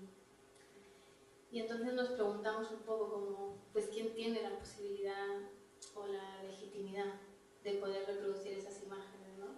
y entonces nos preguntamos un poco como, pues, ¿quién tiene la posibilidad o la legitimidad de poder reproducir esas imágenes, ¿no?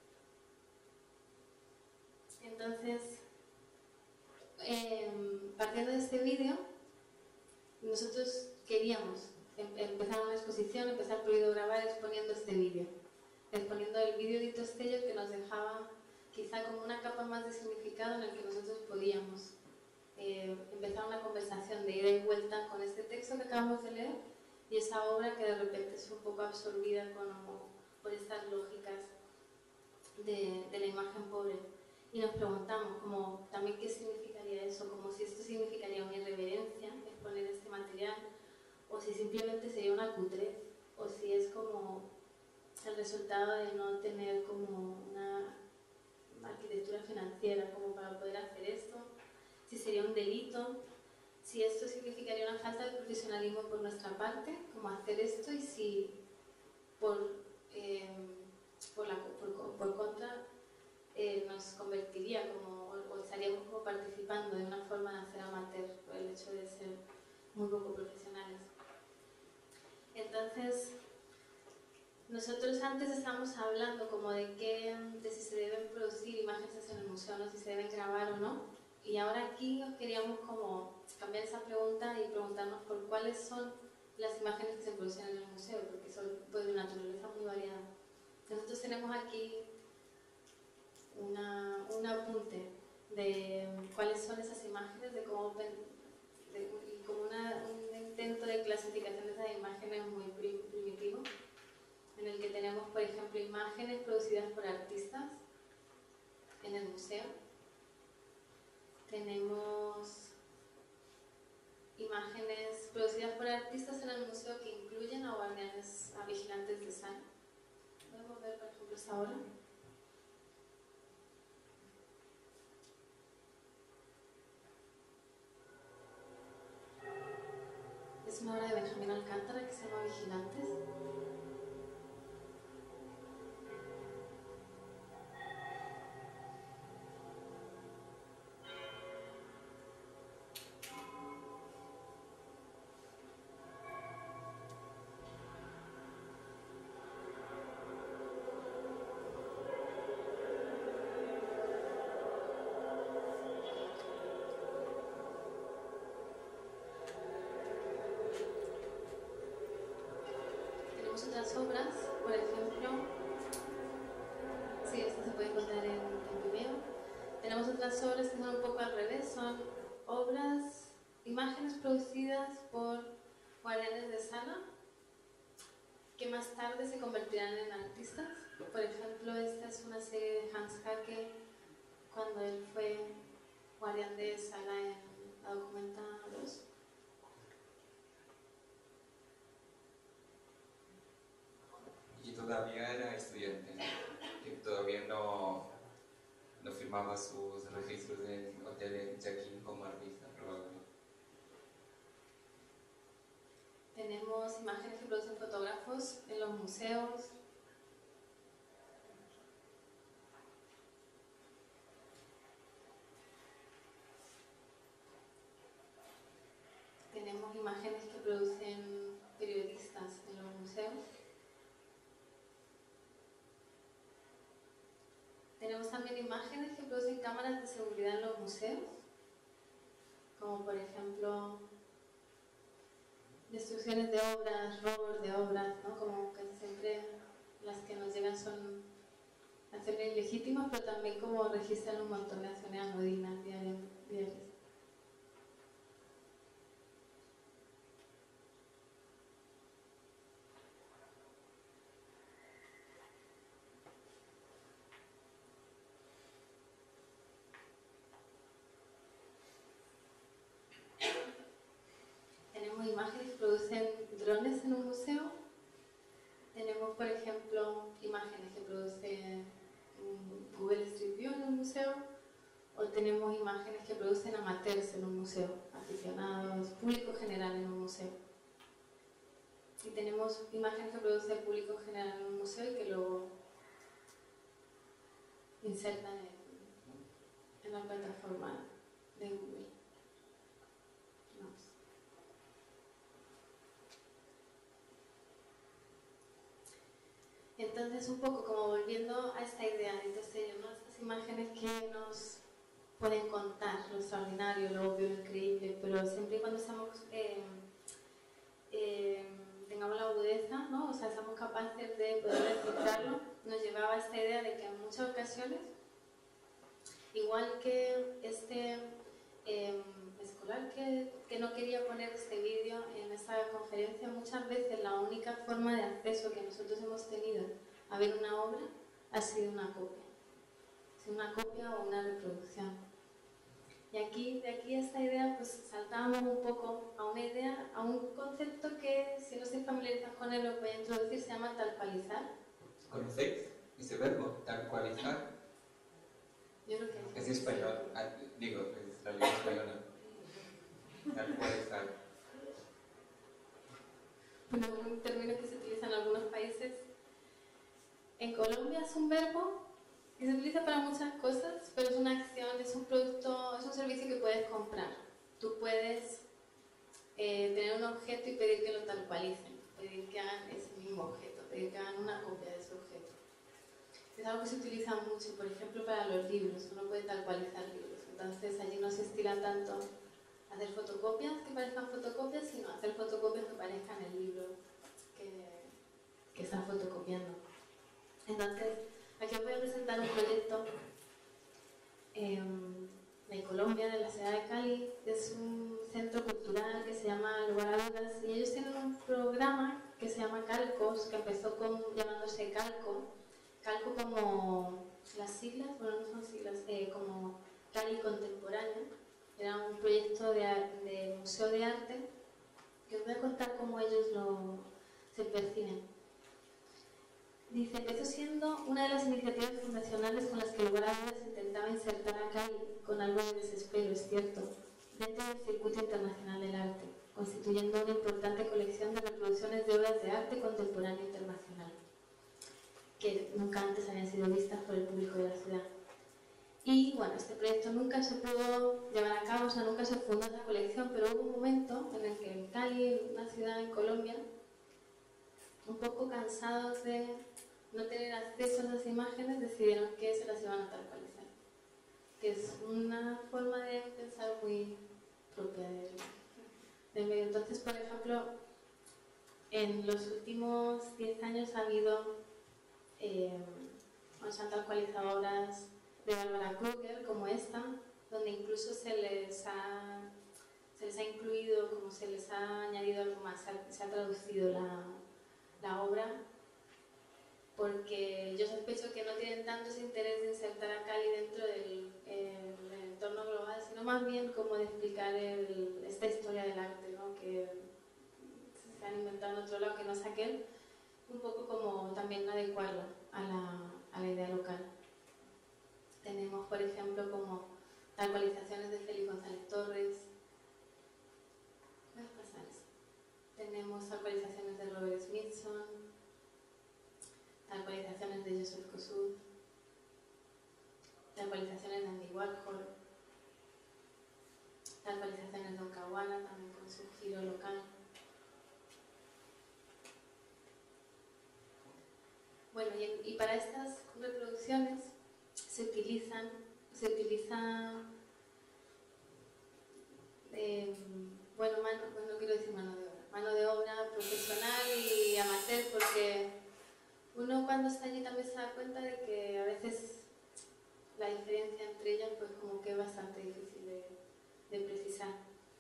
Entonces, eh, partiendo de este vídeo, nosotros queríamos em empezar una exposición, empezar por grabar exponiendo este vídeo, exponiendo el vídeo de Ito Estello que nos dejaba quizá como una capa más de significado en el que nosotros podíamos eh, empezar una conversación de ida y vuelta con este texto que acabamos de leer y esa obra que de repente es un poco absorbida como por estas lógicas de, de la imagen pobre. Y nos preguntamos como también qué significaría eso, como si esto significaría una irreverencia, exponer este material, o si simplemente sería una cutrez, o si es como el resultado de no tener como una arquitectura financiera como para poder hacer esto, si sería un delito, si esto significaría una falta de profesionalismo por nuestra parte, como hacer esto, y si por, eh, por, la, por, por contra eh, nos convertiría como, o estaríamos como participando de una forma de hacer amateur por el hecho de ser muy poco profesionales. Entonces, nosotros antes estábamos hablando como de, que, de si se deben producir imágenes en el museo, no si se deben grabar o no, y ahora aquí os queríamos como cambiar esa pregunta y preguntarnos por cuáles son las imágenes que se producen en el museo, porque son pues, de naturaleza muy variada. Nosotros tenemos aquí una, un apunte de cuáles son esas imágenes, de cómo de, y como una, un intento de clasificación de esas imágenes muy prim, primitivo, en el que tenemos, por ejemplo, imágenes producidas por artistas en el museo. Tenemos imágenes producidas por artistas en el museo que incluyen a guardianes, a vigilantes de sala. Podemos ver, por ejemplo, esta obra. Es una obra de Benjamín Alcántara que se llama Vigilantes. Otras obras, por ejemplo, sí, esto se puede encontrar en, en Vimeo. Tenemos otras obras que son un poco al revés, son obras, imágenes producidas por guardianes de sala que más tarde se convertirán en artistas. Por ejemplo, esta es una serie de Hans Hacke cuando él fue guardián de sala en la Documenta dos. Todavía era estudiante, que todavía no, no firmaba sus registros en Hotel en Check-in como artista, probablemente. Tenemos imágenes que producen fotógrafos en los museos. Tenemos imágenes que producen periodistas en los museos. Tenemos también imágenes que producen cámaras de seguridad en los museos, como por ejemplo destrucciones de obras, robos de obras, ¿no? Como casi siempre las que nos llegan son acciones ilegítimas, pero también como registran un montón de acciones anodinas diarias. diarias. Tenemos imágenes que producen drones en un museo. Tenemos, por ejemplo, imágenes que produce Google Street View en un museo, o tenemos imágenes que producen amateurs en un museo, aficionados, público general en un museo. Y tenemos imágenes que produce el público general en un museo y que luego insertan en, en la plataforma de Google. Vamos. Entonces, un poco como volviendo a esta idea de diseño, ¿no? Estas imágenes que nos pueden contar lo extraordinario, lo obvio, lo increíble, pero siempre y cuando seamos, eh, eh, tengamos la agudeza, ¿no? O sea, seamos capaces de poder descifrarlo, nos llevaba a esta idea de que en muchas ocasiones, igual que este eh, escolar que, que no quería poner este vídeo en esta conferencia, muchas veces la única forma de acceso que nosotros hemos tenido a ver una obra ha sido una copia, ha sido una copia o una reproducción. Y aquí, de aquí a esta idea, pues saltábamos un poco a una idea, a un concepto que, si no se familiarizan con él, lo voy a introducir, se llama talpalizar. ¿Conocéis ese verbo, talcualizar? Yo creo que es español, ah, digo, es la lengua española. Talcualizar. Bueno, un término que se utiliza en algunos países. En Colombia es un verbo que se utiliza para muchas cosas, pero es una acción, es un producto, es un servicio que puedes comprar. Tú puedes eh, tener un objeto y pedir que lo talcualicen, pedir que hagan ese mismo objeto, pedir que hagan una copia de ese objeto. Es algo que se utiliza mucho, por ejemplo, para los libros. Uno puede talcualizar libros. Entonces, allí no se estila tanto hacer fotocopias que parezcan fotocopias, sino hacer fotocopias que parezcan el libro que, que están fotocopiando. Entonces, aquí os voy a presentar un proyecto eh, de Colombia, de la ciudad de Cali. Es un centro cultural que se llama Lugar a Dudas, y ellos tienen un programa que se llama Calcos, que empezó con, llamándose Calco. Calco como las siglas, bueno, no son siglas, eh, como Cali Contemporánea. Era un proyecto de, de museo de arte, que os voy a contar cómo ellos lo, se perciben. Dice, empezó siendo una de las iniciativas fundacionales con las que Lugar a Dudas intentaba insertar a Cali, con algo de desespero, es cierto, dentro del circuito internacional del arte, constituyendo una importante colección de reproducciones de obras de arte contemporáneo internacional, que nunca antes habían sido vistas por el público de la ciudad. Y bueno, este proyecto nunca se pudo llevar a cabo, o sea, nunca se fundó esa colección, pero hubo un momento en el que en Cali, una ciudad en Colombia, un poco cansados de no tener acceso a esas imágenes, decidieron que se las iban a talcualizar, que es una forma de pensar muy propia del, del medio. Entonces, por ejemplo, en los últimos diez años ha habido, eh, se han talcualizado obras de Barbara Kruger, como esta, donde incluso se les ha, se les ha incluido, como se les ha añadido algo más, se ha, se ha traducido la, la obra, porque yo sospecho que no tienen tanto ese interés de insertar a Cali dentro del, eh, del entorno global, sino más bien como de explicar el, esta historia del arte, ¿no? Que se han inventado en otro lado, que no es aquel, un poco como también adecuarla a la, a la idea local. Tenemos, por ejemplo, como talcualizaciones de Félix González Torres. Voy a pasar eso. Tenemos talcualizaciones de Robert Smithson, talcualizaciones de Joseph Kosuth, talcualizaciones de Andy Warhol, talcualizaciones de Oncawana, también con su giro local. Bueno, y, y para estas reproducciones se utilizan, se utiliza, eh, bueno, mano, pues no quiero decir mano de obra, mano de obra profesional y amateur, porque uno cuando está allí también se da cuenta de que a veces la diferencia entre ellas pues como que es bastante difícil de, de precisar.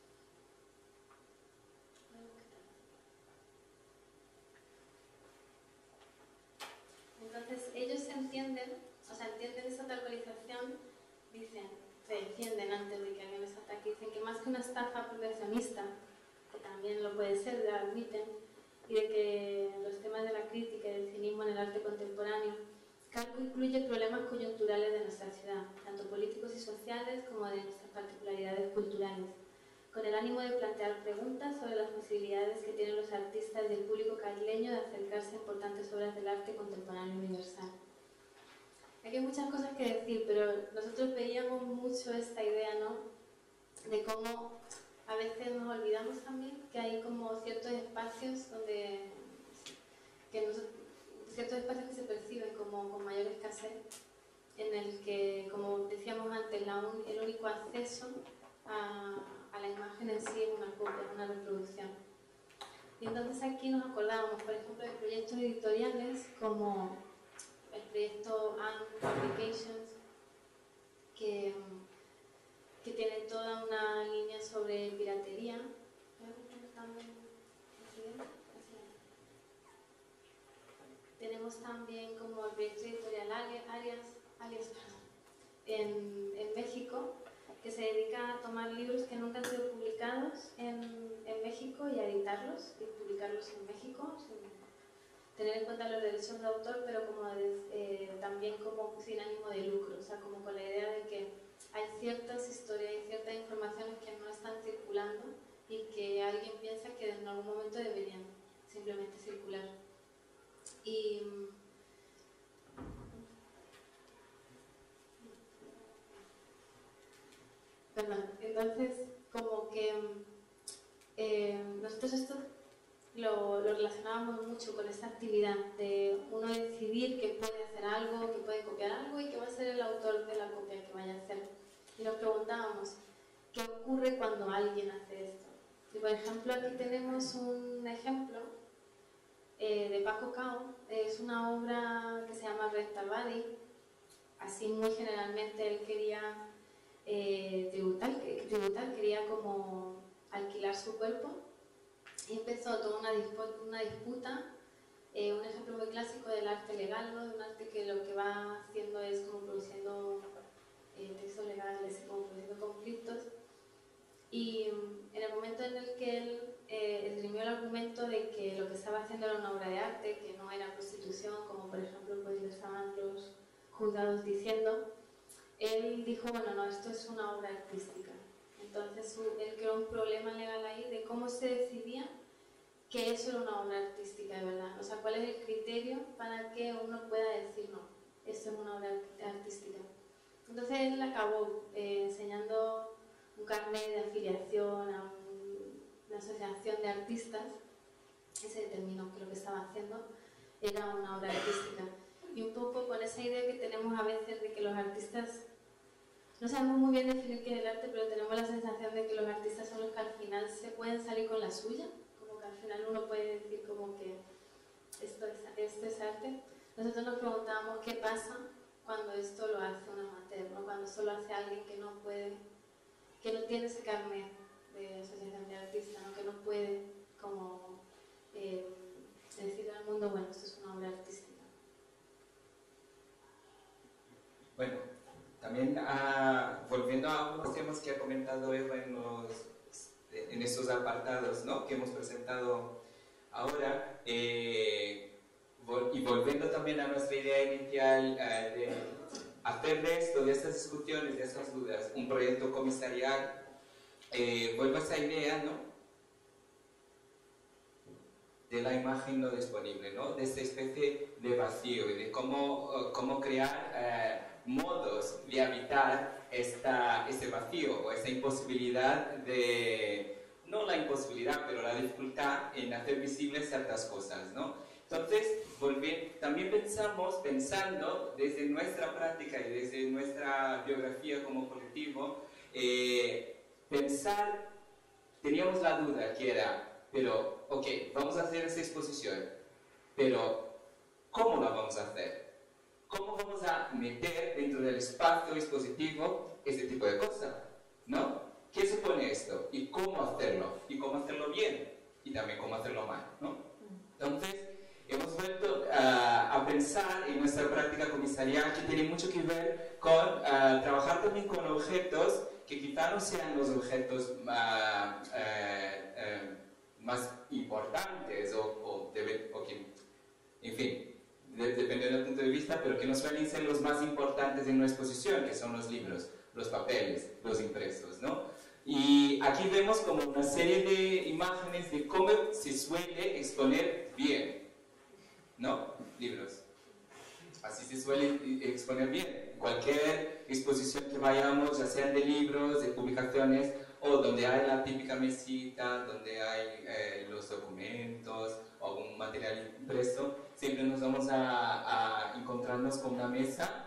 Entonces ellos entienden, o sea, entienden esa localización, dicen, se defienden antes de que alguien les ataque, dicen que más que una estafa proteccionista, que también lo puede ser, la admiten, y de que los temas de la crítica y del cinismo en el arte contemporáneo, Calco incluye problemas coyunturales de nuestra ciudad, tanto políticos y sociales como de nuestras particularidades culturales, con el ánimo de plantear preguntas sobre las posibilidades que tienen los artistas y el público carileño de acercarse a importantes obras del arte contemporáneo universal. Aquí hay muchas cosas que decir, pero nosotros veíamos mucho esta idea, ¿no?, de cómo a veces nos olvidamos también que hay como ciertos espacios donde que nosotros, ciertos espacios que se perciben como con mayor escasez, en el que, como decíamos antes, la un, el único acceso a, a la imagen en sí es una copia, una reproducción. Y entonces aquí nos acordábamos, por ejemplo, de proyectos editoriales como el proyecto Ant Publications, que, que tiene toda una línea sobre piratería. Tenemos también como el proyecto editorial Arias, Arias en, en México, que se dedica a tomar libros que nunca han sido publicados en, en México y a editarlos y publicarlos en México, sin tener en cuenta los derechos de autor, pero como de, eh, también como sin ánimo de lucro, o sea, como con la idea de que hay ciertas historias y ciertas informaciones que no están circulando y que alguien piensa que en algún momento deberían simplemente circular. Y perdón, entonces como que eh, nosotros esto lo, lo relacionábamos mucho con esta actividad de uno decidir que puede hacer algo, que puede copiar algo y que va a ser el autor de la copia que vaya a hacer. Y nos preguntábamos, ¿qué ocurre cuando alguien hace esto? Y por ejemplo aquí tenemos un ejemplo eh, de Paco Cao, es una obra que se llama Rental Body. Así muy generalmente él quería eh, tributar, tributar, quería como alquilar su cuerpo y empezó toda una, una disputa, eh, un ejemplo muy clásico del arte legal, ¿no?, de un arte que lo que va haciendo es como produciendo eh, textos legales y como produciendo conflictos. Y en el momento en el que él eh, esgrimió el argumento de que lo que estaba haciendo era una obra de arte, que no era prostitución, como por ejemplo pues, lo estaban los juzgados diciendo, él dijo, bueno, no, esto es una obra artística. Entonces él creó un problema legal ahí de cómo se decidía que eso era una obra artística de verdad. O sea, cuál es el criterio para que uno pueda decir, no, esto es una obra artística. Entonces él acabó eh, enseñando un carnet de afiliación a un, una asociación de artistas y se determinó que lo que estaba haciendo era una obra artística. Y un poco con esa idea que tenemos a veces de que los artistas, no sabemos muy bien definir qué es el arte, pero tenemos la sensación de que los artistas son los que al final se pueden salir con la suya, como que al final uno puede decir como que esto es, esto es arte. Nosotros nos preguntábamos qué pasa cuando esto lo hace un amateur, ¿no? Cuando esto lo hace alguien que no puede, que no tiene ese carnet de asociación de artistas, ¿no? Que no puede como eh, decirle al mundo, bueno, esto es una obra artística. Bueno, también uh, volviendo a algunos temas que ha comentado Eva en, los, en estos apartados, ¿no?, que hemos presentado ahora, eh, vol y volviendo también a nuestra idea inicial uh, de hacer de esto, de estas discusiones, de estas dudas, un proyecto comisarial, eh, vuelvo a esa idea, ¿no?, de la imagen no disponible, ¿no?, de esta especie de vacío y de cómo, uh, cómo crear uh, modos de habitar esta, ese vacío o esa imposibilidad de, no la imposibilidad, pero la dificultad en hacer visibles ciertas cosas, ¿no? Entonces, volver, también pensamos, pensando desde nuestra práctica y desde nuestra biografía como colectivo, eh, pensar, teníamos la duda que era, pero, ok, vamos a hacer esa exposición, pero ¿cómo la vamos a hacer? ¿Cómo vamos a meter dentro del espacio expositivo este tipo de cosas? ¿No? ¿Qué supone esto? ¿Y cómo hacerlo? ¿Y cómo hacerlo bien? Y también cómo hacerlo mal, ¿no? Entonces, hemos vuelto uh, a pensar en nuestra práctica comisarial que tiene mucho que ver con uh, trabajar también con objetos que quizá no sean los objetos uh, uh, uh, más importantes o, o, debe, o que, en fin, de, depende del punto de vista, pero que no suelen ser los más importantes en una exposición, que son los libros, los papeles, los impresos, ¿no? Y aquí vemos como una serie de imágenes de cómo se suele exponer bien, ¿no? Libros. Así se suele exponer bien. Cualquier exposición que vayamos, ya sean de libros, de publicaciones, o donde hay la típica mesita, donde hay eh, los documentos o algún material impreso, siempre nos vamos a, a encontrarnos con una mesa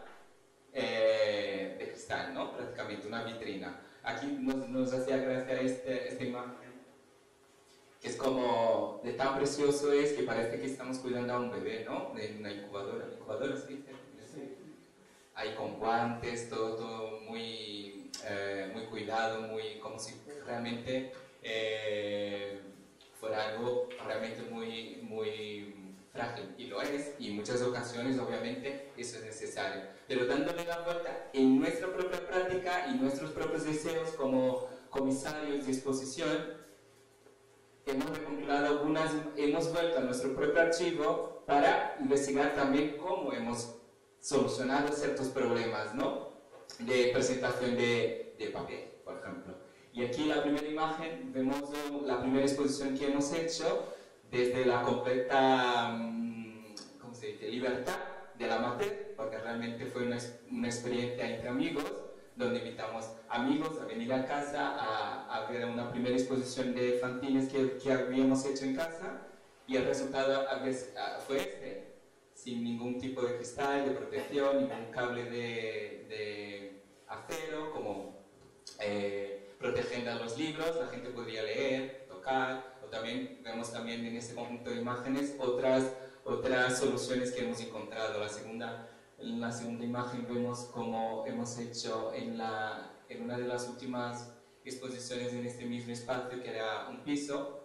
eh, de cristal, ¿no? Prácticamente una vitrina. Aquí nos, nos hacía gracia este, esta imagen, que es como, de tan precioso es que parece que estamos cuidando a un bebé, ¿no? De una incubadora, incubadora, ¿sí? Sí. Ahí con guantes, todo, todo muy, eh, muy cuidado, muy, como si realmente eh, fuera algo realmente muy, muy frágil, y lo es, y en muchas ocasiones obviamente eso es necesario, pero dándole la vuelta en nuestra propia práctica y nuestros propios deseos como comisarios de exposición, hemos recompilado algunas, hemos vuelto a nuestro propio archivo para investigar también cómo hemos solucionado ciertos problemas, ¿no? De presentación de, de papel, por ejemplo. Y aquí la primera imagen, vemos la primera exposición que hemos hecho desde la completa, ¿cómo se dice?, libertad del amateur, porque realmente fue una, una experiencia entre amigos, donde invitamos amigos a venir a casa a, a ver una primera exposición de fanzines que, que habíamos hecho en casa, y el resultado fue este, sin ningún tipo de cristal, de protección, ningún cable de, de acero, como eh, protegiendo a los libros, la gente podría leer, tocar, o también vemos también en ese conjunto de imágenes otras, otras soluciones que hemos encontrado. La segunda, en la segunda imagen vemos cómo hemos hecho en, la, en una de las últimas exposiciones en este mismo espacio, que era un piso,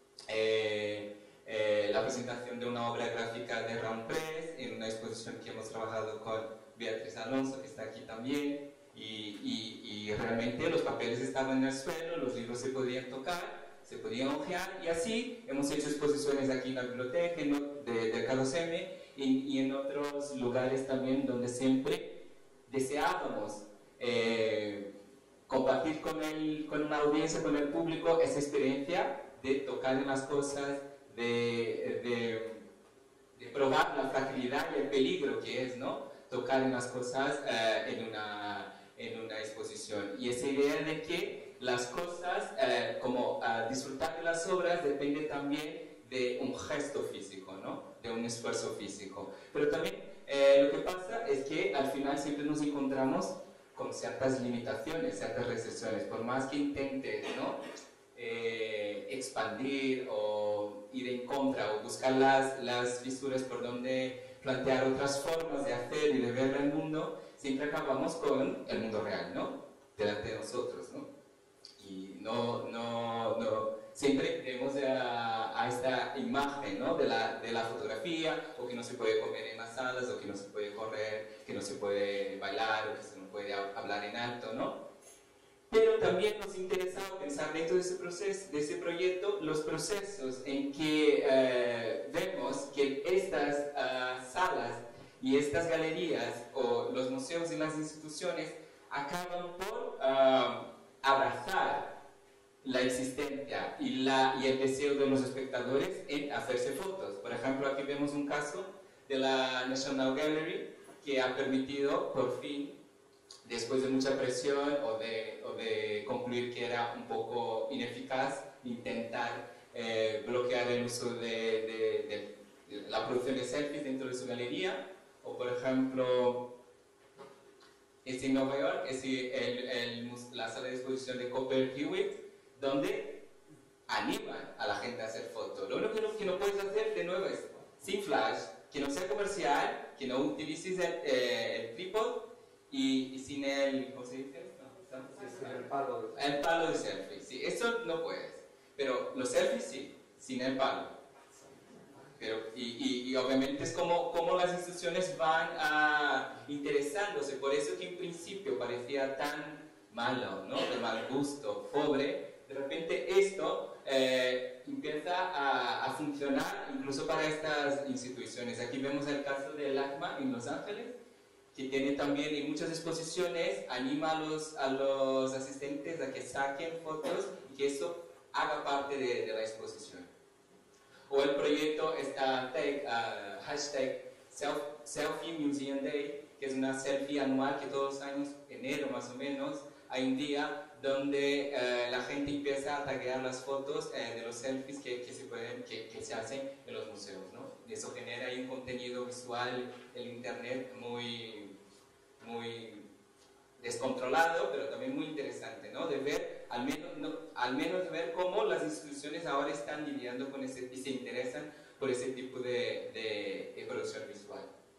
eh, eh, la presentación de una obra gráfica de Round Press, en una exposición que hemos trabajado con Beatriz Alonso, que está aquí también, y, y, y realmente los papeles estaban en el suelo, los libros se podían tocar, se podían hojear, y así hemos hecho exposiciones aquí en la biblioteca de, de K dos M y, y en otros lugares también donde siempre deseábamos eh, compartir con, el, con una audiencia, con el público, esa experiencia de tocar en las cosas, de, de, de probar la fragilidad y el peligro que es, ¿no?, tocar en las cosas eh, en, una, en una exposición. Y esa idea de que las cosas, eh, como uh, disfrutar de las obras, depende también de un gesto físico, ¿no?, de un esfuerzo físico. Pero también eh, lo que pasa es que al final siempre nos encontramos con ciertas limitaciones, ciertas restricciones, por más que intentes, ¿no?, eh, expandir o ir en contra o buscar las, las fisuras por donde plantear otras formas de hacer y de ver el mundo, siempre acabamos con el mundo real, ¿no?, delante de nosotros, ¿no? Y no, no, no, siempre vemos a, a esta imagen, ¿no?, de la, de la fotografía, o que no se puede comer en las salas, o que no se puede correr, que no se puede bailar, o que se no puede hablar en alto, ¿no? Pero también nos interesa pensar dentro de ese proceso, de ese proyecto, los procesos en que eh, vemos que estas uh, salas y estas galerías, o los museos y las instituciones, acaban por uh, abrazar la existencia y, la, y el deseo de los espectadores en hacerse fotos. Por ejemplo, aquí vemos un caso de la National Gallery que ha permitido, por fin, después de mucha presión o de, o de concluir que era un poco ineficaz, intentar eh, bloquear el uso de, de, de, de la producción de selfies dentro de su galería. O, por ejemplo, es en Nueva York, es el, el, la sala de exposición de Copper Hewitt, donde animan a la gente a hacer fotos. Lo único que no, que no puedes hacer de nuevo es sin flash, que no sea comercial, que no utilices el, eh, el trípode y, y sin el, ¿cómo se dice? No, Sí, sí, el palo. el palo de selfie. Sí, eso no puedes. Pero los selfies sí, sin el palo. Pero, y, y, y obviamente es como, como las instituciones van a interesándose. Por eso que en principio parecía tan malo, ¿no? De mal gusto, pobre. De repente esto eh, empieza a, a funcionar incluso para estas instituciones. Aquí vemos el caso del ACMA en Los Ángeles, que tiene también en muchas exposiciones, anima a los, a los asistentes a que saquen fotos y que eso haga parte de, de la exposición. O el proyecto está tag, uh, hashtag self, Selfie Museum Day, que es una selfie anual que todos los años, enero más o menos, hay un día donde eh, la gente empieza a taguear las fotos eh, de los selfies que, que, se pueden, que, que se hacen en los museos, ¿no? Y eso genera ahí un contenido visual en internet muy, muy descontrolado, pero también muy interesante, ¿no? De ver, al menos, no, al menos ver cómo las instituciones ahora están lidiando con ese y se interesan por ese tipo de, de, de producción visual.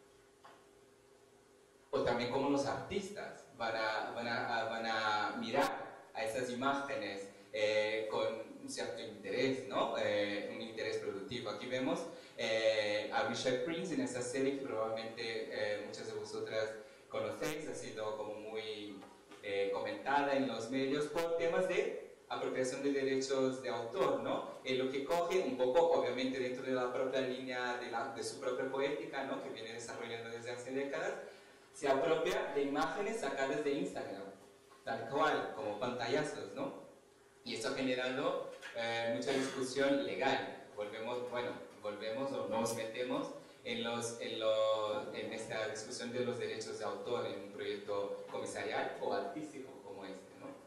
O también cómo los artistas van a, van a, van a mirar a esas imágenes eh, con un cierto interés, ¿no? Eh, un interés productivo. Aquí vemos eh, a Richard Prince en esa serie que probablemente eh, muchas de vosotras conocéis, ha sido como muy eh, comentada en los medios por temas de apropiación de derechos de autor, ¿no? En lo que coge un poco, obviamente dentro de la propia línea de, la, de su propia poética, ¿no? Que viene desarrollando desde hace décadas, se apropia de imágenes sacadas de Instagram, tal cual, como pantallazos, ¿no? Y eso ha generado eh, mucha discusión legal. Volvemos, bueno, volvemos o nos metemos en, los, en, los, en esta discusión de los derechos de autor en un proyecto comisarial o artístico como este, ¿no?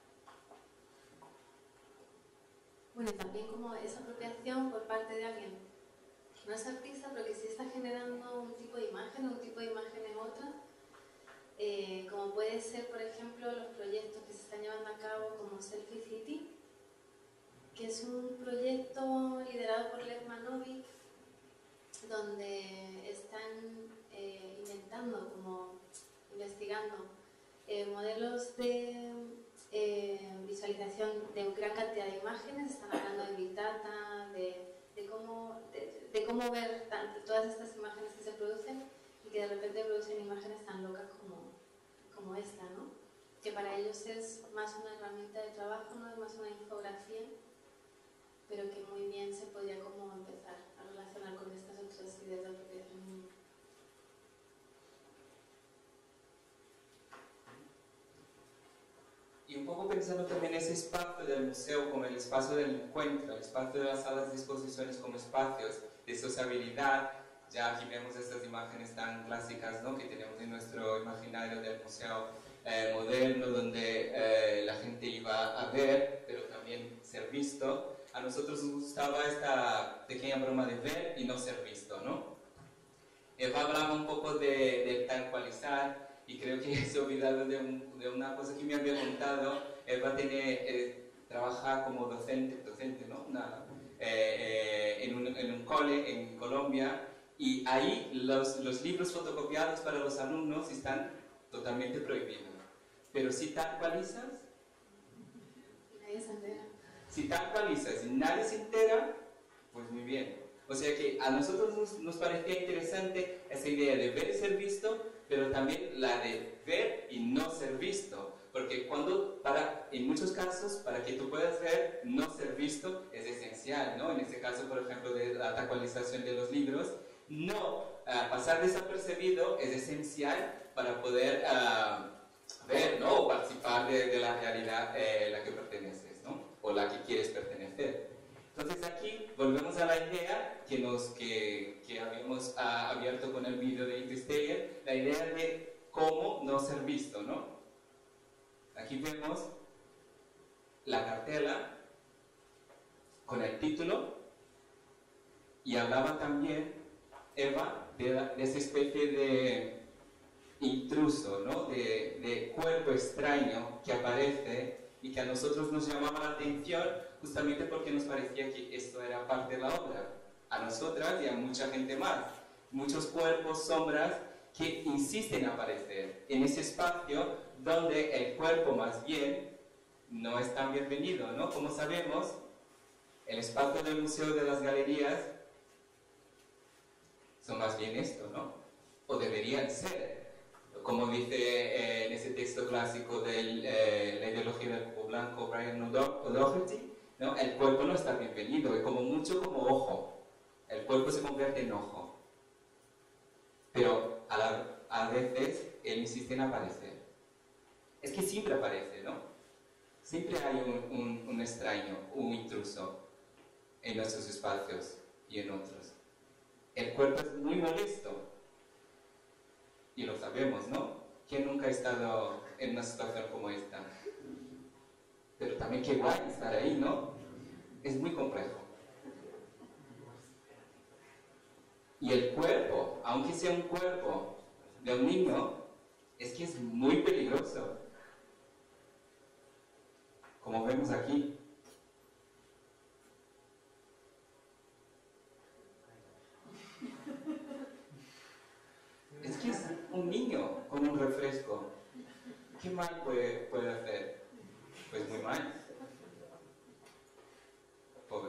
Bueno, y también como esa apropiación por parte de alguien que no es artista, pero que sí está generando un tipo de imagen, un tipo de imagen en otra, eh, como puede ser, por ejemplo, los proyectos que se están llevando a cabo como Selfie City, que es un proyecto liderado por Lev Manovic, donde están eh, inventando, como investigando eh, modelos de eh, visualización de gran cantidad de imágenes. Están hablando de Big Data, de, de, cómo, de, de cómo ver tanto, todas estas imágenes que se producen y que de repente producen imágenes tan locas como, como esta, ¿no? Que para ellos es más una herramienta de trabajo, no es más una infografía, pero que muy bien se podría como empezar a relacionar con estas otras ideas de apropiación. Y un poco pensando también ese espacio del museo como el espacio del encuentro, el espacio de las salas de exposiciones como espacios de sociabilidad. Ya aquí vemos estas imágenes tan clásicas, ¿no? Que tenemos en nuestro imaginario del museo eh, moderno, donde eh, la gente iba a ver, pero también ser visto. A nosotros nos gustaba esta pequeña broma de ver y no ser visto, ¿no? Eva hablaba un poco de, de tal cualizar, y creo que se ha olvidado de, un, de una cosa que me había contado. Eva tiene, eh, trabaja como docente, docente ¿no? Una, eh, eh, en, un, en un cole en Colombia, y ahí los, los libros fotocopiados para los alumnos están totalmente prohibidos. Pero si tal cualizas, Nadie se entera. si tal cualizas y nadie se entera, pues muy bien. O sea que a nosotros nos, nos parecía interesante esa idea de ver y ser visto, pero también la de ver y no ser visto. Porque cuando, para, en muchos casos, para que tú puedas ver, no ser visto es esencial, ¿no? En este caso, por ejemplo, de la actualización de los libros, no uh, pasar desapercibido es esencial para poder uh, ver, ¿no? O participar de, de la realidad eh, a la que perteneces, ¿no? O la que quieres pertenecer. Entonces aquí volvemos a la idea que, nos, que, que habíamos uh, abierto con el vídeo de Interstellar, la idea de cómo no ser visto, ¿no? Aquí vemos la cartela con el título, y hablaba también Eva de, la, de esa especie de intruso, ¿no? de, de cuerpo extraño que aparece y que a nosotros nos llamaba la atención justamente porque nos parecía que esto era parte de la obra, a nosotras y a mucha gente más. Muchos cuerpos, sombras, que insisten en aparecer en ese espacio donde el cuerpo más bien no es tan bienvenido, ¿no? Como sabemos, el espacio del museo de las galerías son más bien esto, ¿no? O deberían ser. Como dice eh, en ese texto clásico de eh, la ideología del cubo blanco, Brian O'Doherty, ¿no? El cuerpo no está bienvenido, es como mucho como ojo. El cuerpo se convierte en ojo. Pero a, la, a veces él insiste en aparecer. Es que siempre aparece, ¿no? Siempre hay un, un, un extraño, un intruso en nuestros espacios y en otros. El cuerpo es muy molesto. Y lo sabemos, ¿no? ¿Quién nunca ha estado en una situación como esta? Pero también qué guay estar ahí, ¿no? Es muy complejo. Y el cuerpo, aunque sea un cuerpo de un niño, es que es muy peligroso. Como vemos aquí. Es que es un niño con un refresco. ¿Qué mal puede, puede hacer? Pues muy mal. Pobre.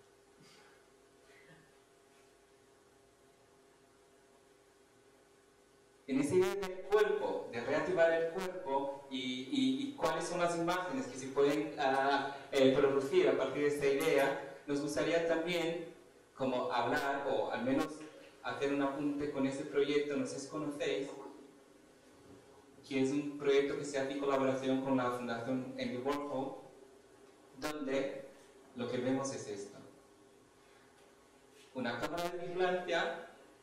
En esa idea del cuerpo, de reactivar el cuerpo y, y, y cuáles son las imágenes que se pueden uh, eh, producir a partir de esta idea, nos gustaría también como hablar o al menos hacer un apunte con ese proyecto, no sé si conocéis, que es un proyecto que se hace en colaboración con la Fundación Andy Warhol, donde lo que vemos es esto. Una cámara de vigilancia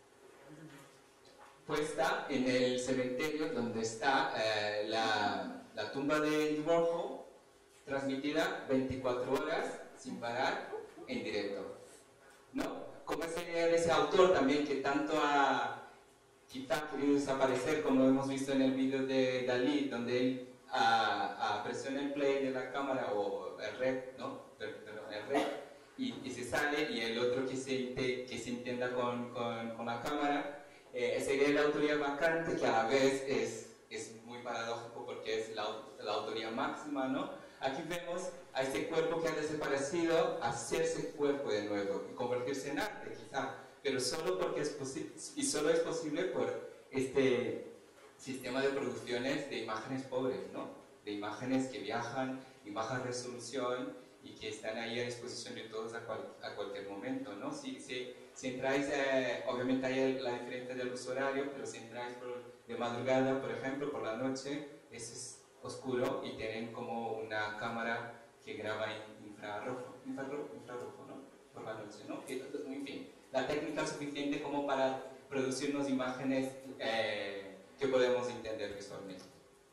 puesta en el cementerio donde está eh, la, la tumba de Andy Warhol, transmitida veinticuatro horas sin parar en directo, ¿no? Como esa idea de ese autor también que tanto ha quizá querido desaparecer, como hemos visto en el vídeo de Dalí, donde él a, a presiona el play de la cámara o el rec, ¿no? Perdón, el rec, y, y se sale, y el otro que se, que se entienda con, con, con la cámara. Eh, esa idea de la autoría vacante, que a la vez es, es muy paradójico porque es la, la autoría máxima, ¿no? Aquí vemos a ese cuerpo que ha desaparecido hacerse cuerpo de nuevo y convertirse en arte, quizá, pero solo porque es posible, y solo es posible por este sistema de producciones de imágenes pobres, ¿no? De imágenes que viajan en baja resolución y que están ahí a disposición de todos a, cual, a cualquier momento, ¿no? Si, si, si entráis, eh, obviamente hay la diferencia del uso horario, pero si entráis por, de madrugada, por ejemplo, por la noche, eso es oscuro y tienen como una cámara que graba en infrarrojo, infrarrojo, infrarrojo, ¿no? Por la noche, ¿no? En fin, la técnica suficiente como para producirnos imágenes eh, que podemos entender visualmente.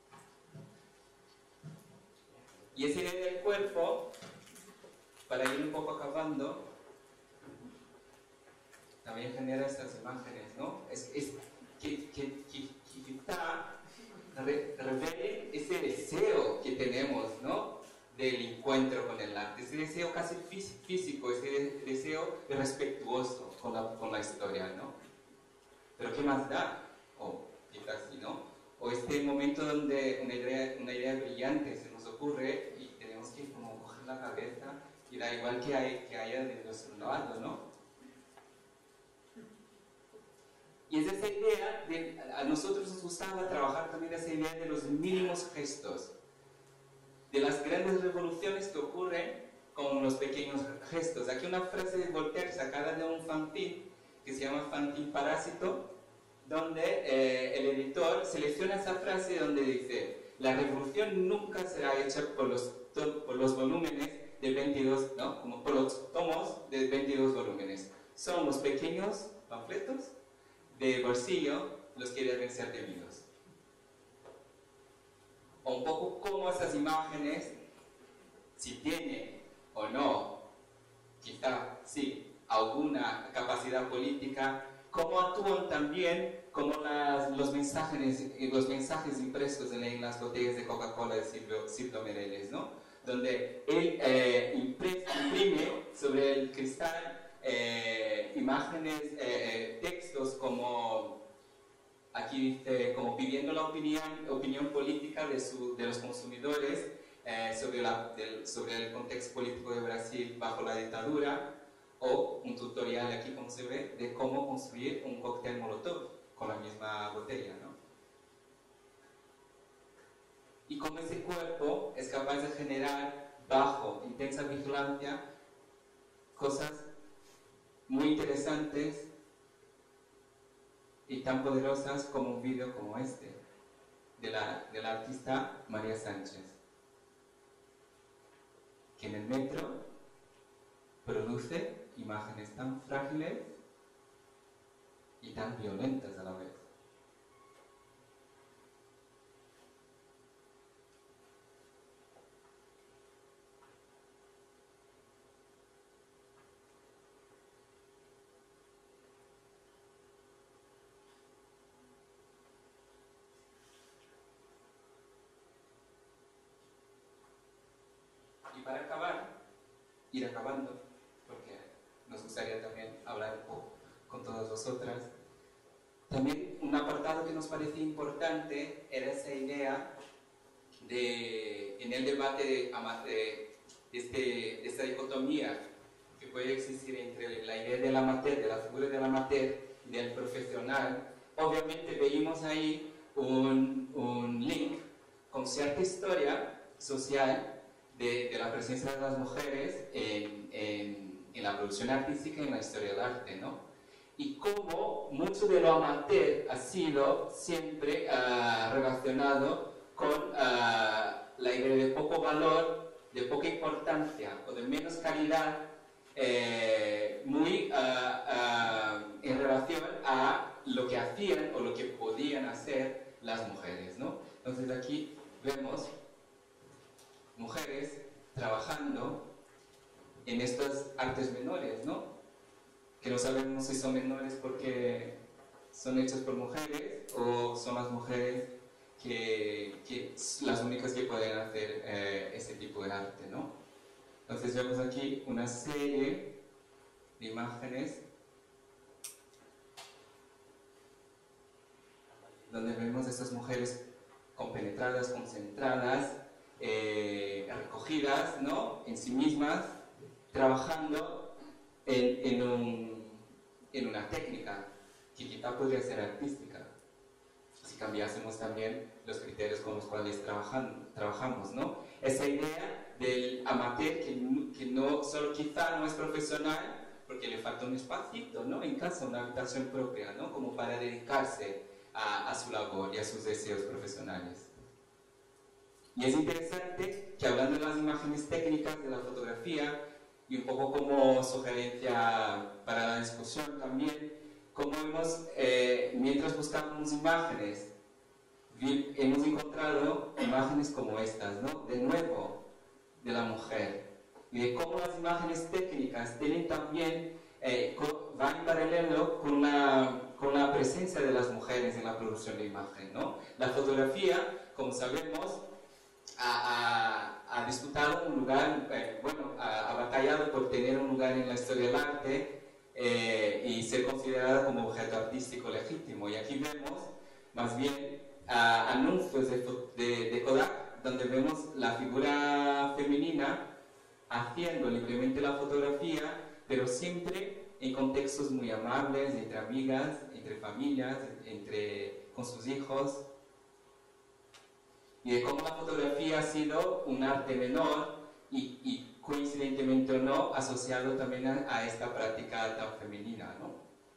Y esa idea del cuerpo, para ir un poco acabando, también genera estas imágenes, ¿no? Es, es que, que, que, que quizá re, revele ese deseo que tenemos, ¿no? Del encuentro con el arte, ese deseo casi físico, ese deseo respetuoso con la, con la historia, ¿no? Pero ¿qué más da? O quizás sí, ¿no? O este momento donde una idea, una idea brillante se nos ocurre y tenemos que como coger la cabeza y da igual que, hay, que haya de nuestro lado, ¿no? Y es esa idea, de, a nosotros nos gustaba trabajar también esa idea de los mínimos gestos, de las grandes revoluciones que ocurren con los pequeños gestos. Aquí una frase de Voltaire sacada de un fanzine que se llama Fanzine Parásito, donde eh, el editor selecciona esa frase donde dice: la revolución nunca será hecha por los, por los volúmenes de veintidós, ¿no? Como por los tomos de veintidós volúmenes. Son los pequeños panfletos de bolsillo los que deben ser temidos. O un poco como esas imágenes, si tiene o no, quizá sí, alguna capacidad política, cómo actúan también como las, los, mensajes, los mensajes impresos en, en las botellas de Coca-Cola de Silvio, Silvio Meirelles, ¿no? donde él eh, impre- imprime sobre el cristal eh, imágenes, eh, textos como, aquí dice, como pidiendo la opinión, opinión política de, su, de los consumidores eh, sobre, la, del, sobre el contexto político de Brasil bajo la dictadura, o un tutorial aquí, como se ve, de cómo construir un cóctel molotov con la misma botella, ¿no? Y cómo ese cuerpo es capaz de generar, bajo intensa vigilancia, cosas muy interesantes y tan poderosas como un vídeo como este, de la, de la artista María Sánchez, que en el metro produce imágenes tan frágiles y tan violentas a la vez. Y para acabar, ir acabando, porque nos gustaría también hablar un poco con todas vosotras, también un apartado que nos parecía importante era esa idea de, en el debate de, de, de, este, de esta dicotomía que puede existir entre la idea del amateur, de la figura del amateur y del profesional. Obviamente veíamos ahí un, un link con cierta historia social de, de la presencia de las mujeres en, en, en la producción artística y en la historia del arte, ¿no? Y cómo mucho de lo amateur ha sido siempre uh, relacionado con uh, la idea de poco valor, de poca importancia o de menos calidad, eh, muy uh, uh, en relación a lo que hacían o lo que podían hacer las mujeres, ¿no? Entonces aquí vemos mujeres trabajando en estas artes menores, ¿no? Que no sabemos si son menores porque son hechas por mujeres o son las mujeres que, que las únicas que pueden hacer eh, ese tipo de arte, ¿no? Entonces vemos aquí una serie de imágenes donde vemos a estas mujeres compenetradas, concentradas, eh, recogidas, ¿no? En sí mismas, trabajando en, en, un, en una técnica que quizá podría ser artística, si cambiásemos también los criterios con los cuales trabajan, trabajamos, ¿no? Esa idea del amateur que, que no, solo quizá no es profesional porque le falta un espacito, ¿no? En casa, una habitación propia, ¿no? Como para dedicarse a, a su labor y a sus deseos profesionales. Y es interesante que, hablando de las imágenes técnicas de la fotografía y un poco como sugerencia para la discusión también, como hemos, eh, mientras buscamos imágenes, vi, hemos encontrado imágenes como estas, ¿no? De nuevo, de la mujer. Y de cómo las imágenes técnicas tienen también, eh, con, van en paralelo con la, con la presencia de las mujeres en la producción de imagen, ¿no? La fotografía, como sabemos, ha, ha, ha disputado un lugar, eh, bueno, ha, ha batallado por tener un lugar en la historia del arte eh, y ser considerada como objeto artístico legítimo. Y aquí vemos, más bien, uh, anuncios de, de, de Kodak, donde vemos la figura femenina haciendo libremente la fotografía, pero siempre en contextos muy amables, entre amigas, entre familias, entre, con sus hijos, y de cómo la fotografía ha sido un arte menor y, y coincidentemente o no, asociado también a, a esta práctica tan femenina, ¿no?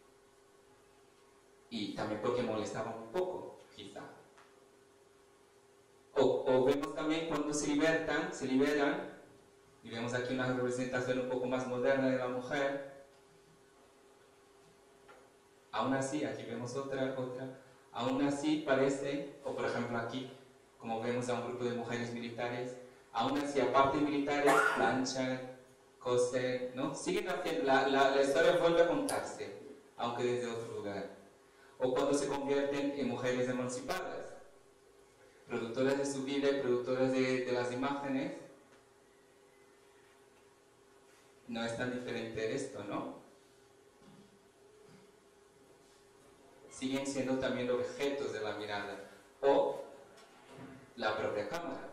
Y también porque molestaba un poco, quizá. O, o vemos también cuando se libertan, se liberan, y vemos aquí una representación un poco más moderna de la mujer. Aún así, aquí vemos otra, otra, aún así parece, o por ejemplo aquí, como vemos a un grupo de mujeres militares, aún así, aparte de militares, planchan, cosen, ¿no? Siguen haciendo, la, la, la historia vuelve a contarse, aunque desde otro lugar. O cuando se convierten en mujeres emancipadas, productoras de su vida y productoras de, de las imágenes, no es tan diferente esto, ¿no? Siguen siendo también objetos de la mirada, o la propia cámara.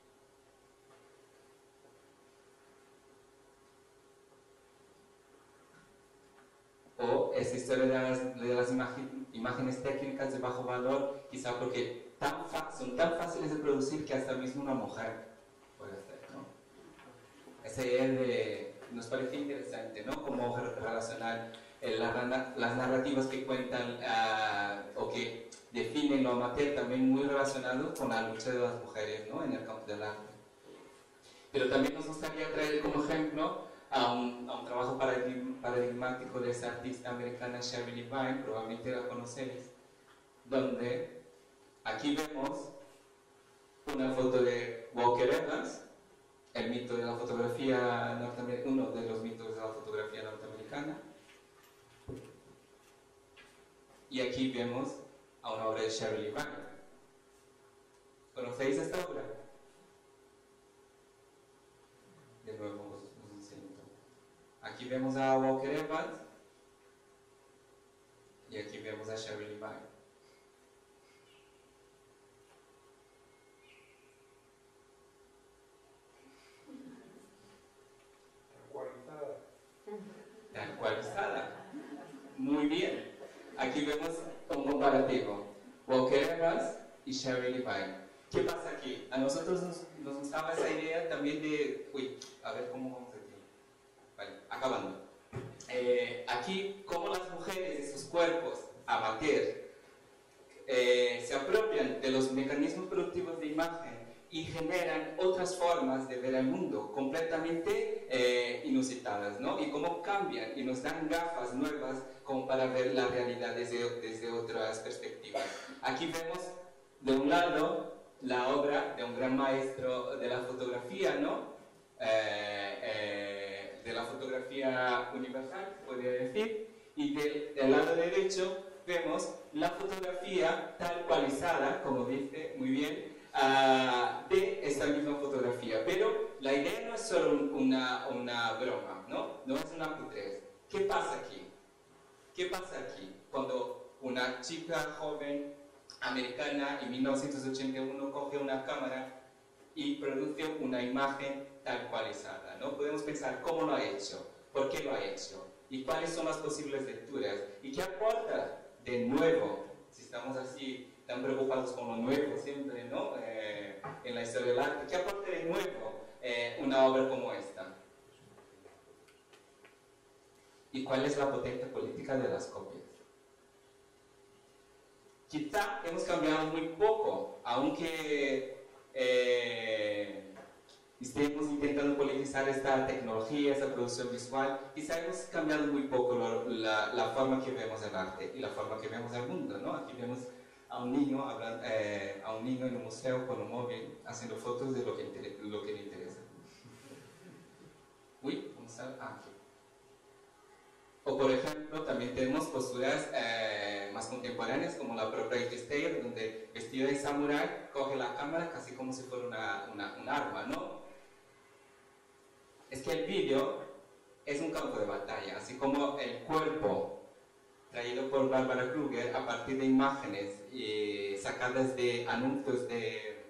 O esa historia de las, de las imagen, imágenes técnicas de bajo valor, quizá porque tan son tan fáciles de producir que hasta mismo una mujer puede hacer, ¿no? Esa idea de, nos parece interesante, ¿no? Cómo relacionar eh, la, las narrativas que cuentan uh, o que definen lo amateur también muy relacionado con la lucha de las mujeres, ¿no? En el campo del arte. Pero también nos gustaría traer como ejemplo a un, a un trabajo paradigmático de esa artista americana Sherry Levine, probablemente la conocéis, donde aquí vemos una foto de Walker Evans, el mito de la fotografía norteamericana, uno de los mitos de la fotografía norteamericana, y aquí vemos a una obra de Sherry Levine. ¿Conocéis esta obra? De nuevo os, os enseño. Aquí vemos a Walker Evans y aquí vemos a Sherry Levine. Actualizada. Actualizada. Muy bien. Aquí vemos un comparativo. Walker Evans y Sherry Levine. ¿Qué pasa aquí? A nosotros nos, nos gustaba esa idea también de... Uy, a ver cómo vamos aquí. Vale, acabando. Eh, aquí, cómo las mujeres de sus cuerpos amateur eh, se apropian de los mecanismos productivos de imagen y generan otras formas de ver el mundo completamente eh, inusitadas, ¿no? Y cómo cambian y nos dan gafas nuevas como para ver la realidad desde, desde otras perspectivas. Aquí vemos, de un lado, la obra de un gran maestro de la fotografía, ¿no? Eh, eh, de la fotografía universal, podría decir, y del, del lado derecho vemos la fotografía tal cualizada, como dice muy bien, uh, de esta misma fotografía. Pero la idea no es solo una, una broma, ¿no? No es una cutrez. ¿Qué pasa aquí? ¿Qué pasa aquí cuando una chica joven americana en mil novecientos ochenta y uno coge una cámara y produce una imagen tal cualizada, ¿no? Podemos pensar cómo lo ha hecho, por qué lo ha hecho y cuáles son las posibles lecturas y qué aporta de nuevo, si estamos así tan preocupados con lo nuevo siempre, ¿no? Eh, en la historia del arte, ¿qué aporta de nuevo eh, una obra como esta? ¿Y cuál es la potencia política de las copias? Quizá hemos cambiado muy poco, aunque eh, estemos intentando politizar esta tecnología, esta producción visual, quizá hemos cambiado muy poco lo, la, la forma que vemos el arte y la forma que vemos el mundo, ¿no? Aquí vemos a un niño, hablando, eh, a un niño en un museo con un móvil haciendo fotos de lo que, lo que le interesa. Uy, vamos a... Ah, aquí. O por ejemplo, también tenemos posturas eh, más contemporáneas como la propia Britney Spears, donde vestida de samurái coge la cámara casi como si fuera una, una, un arma, ¿no? Es que el vídeo es un campo de batalla, así como el cuerpo traído por Barbara Kruger a partir de imágenes eh, sacadas de anuncios de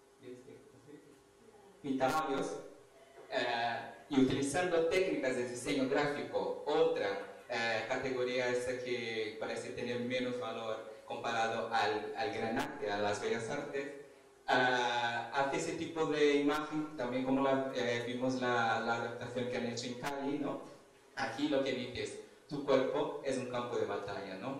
pintalabios eh, y utilizando técnicas de diseño gráfico, otra eh, categoría esa que parece tener menos valor comparado al, al gran arte, a las bellas artes, uh, hace ese tipo de imagen, también como la, eh, vimos la, la adaptación que han hecho en Cali, ¿no? Aquí lo que dice es, tu cuerpo es un campo de batalla, ¿no?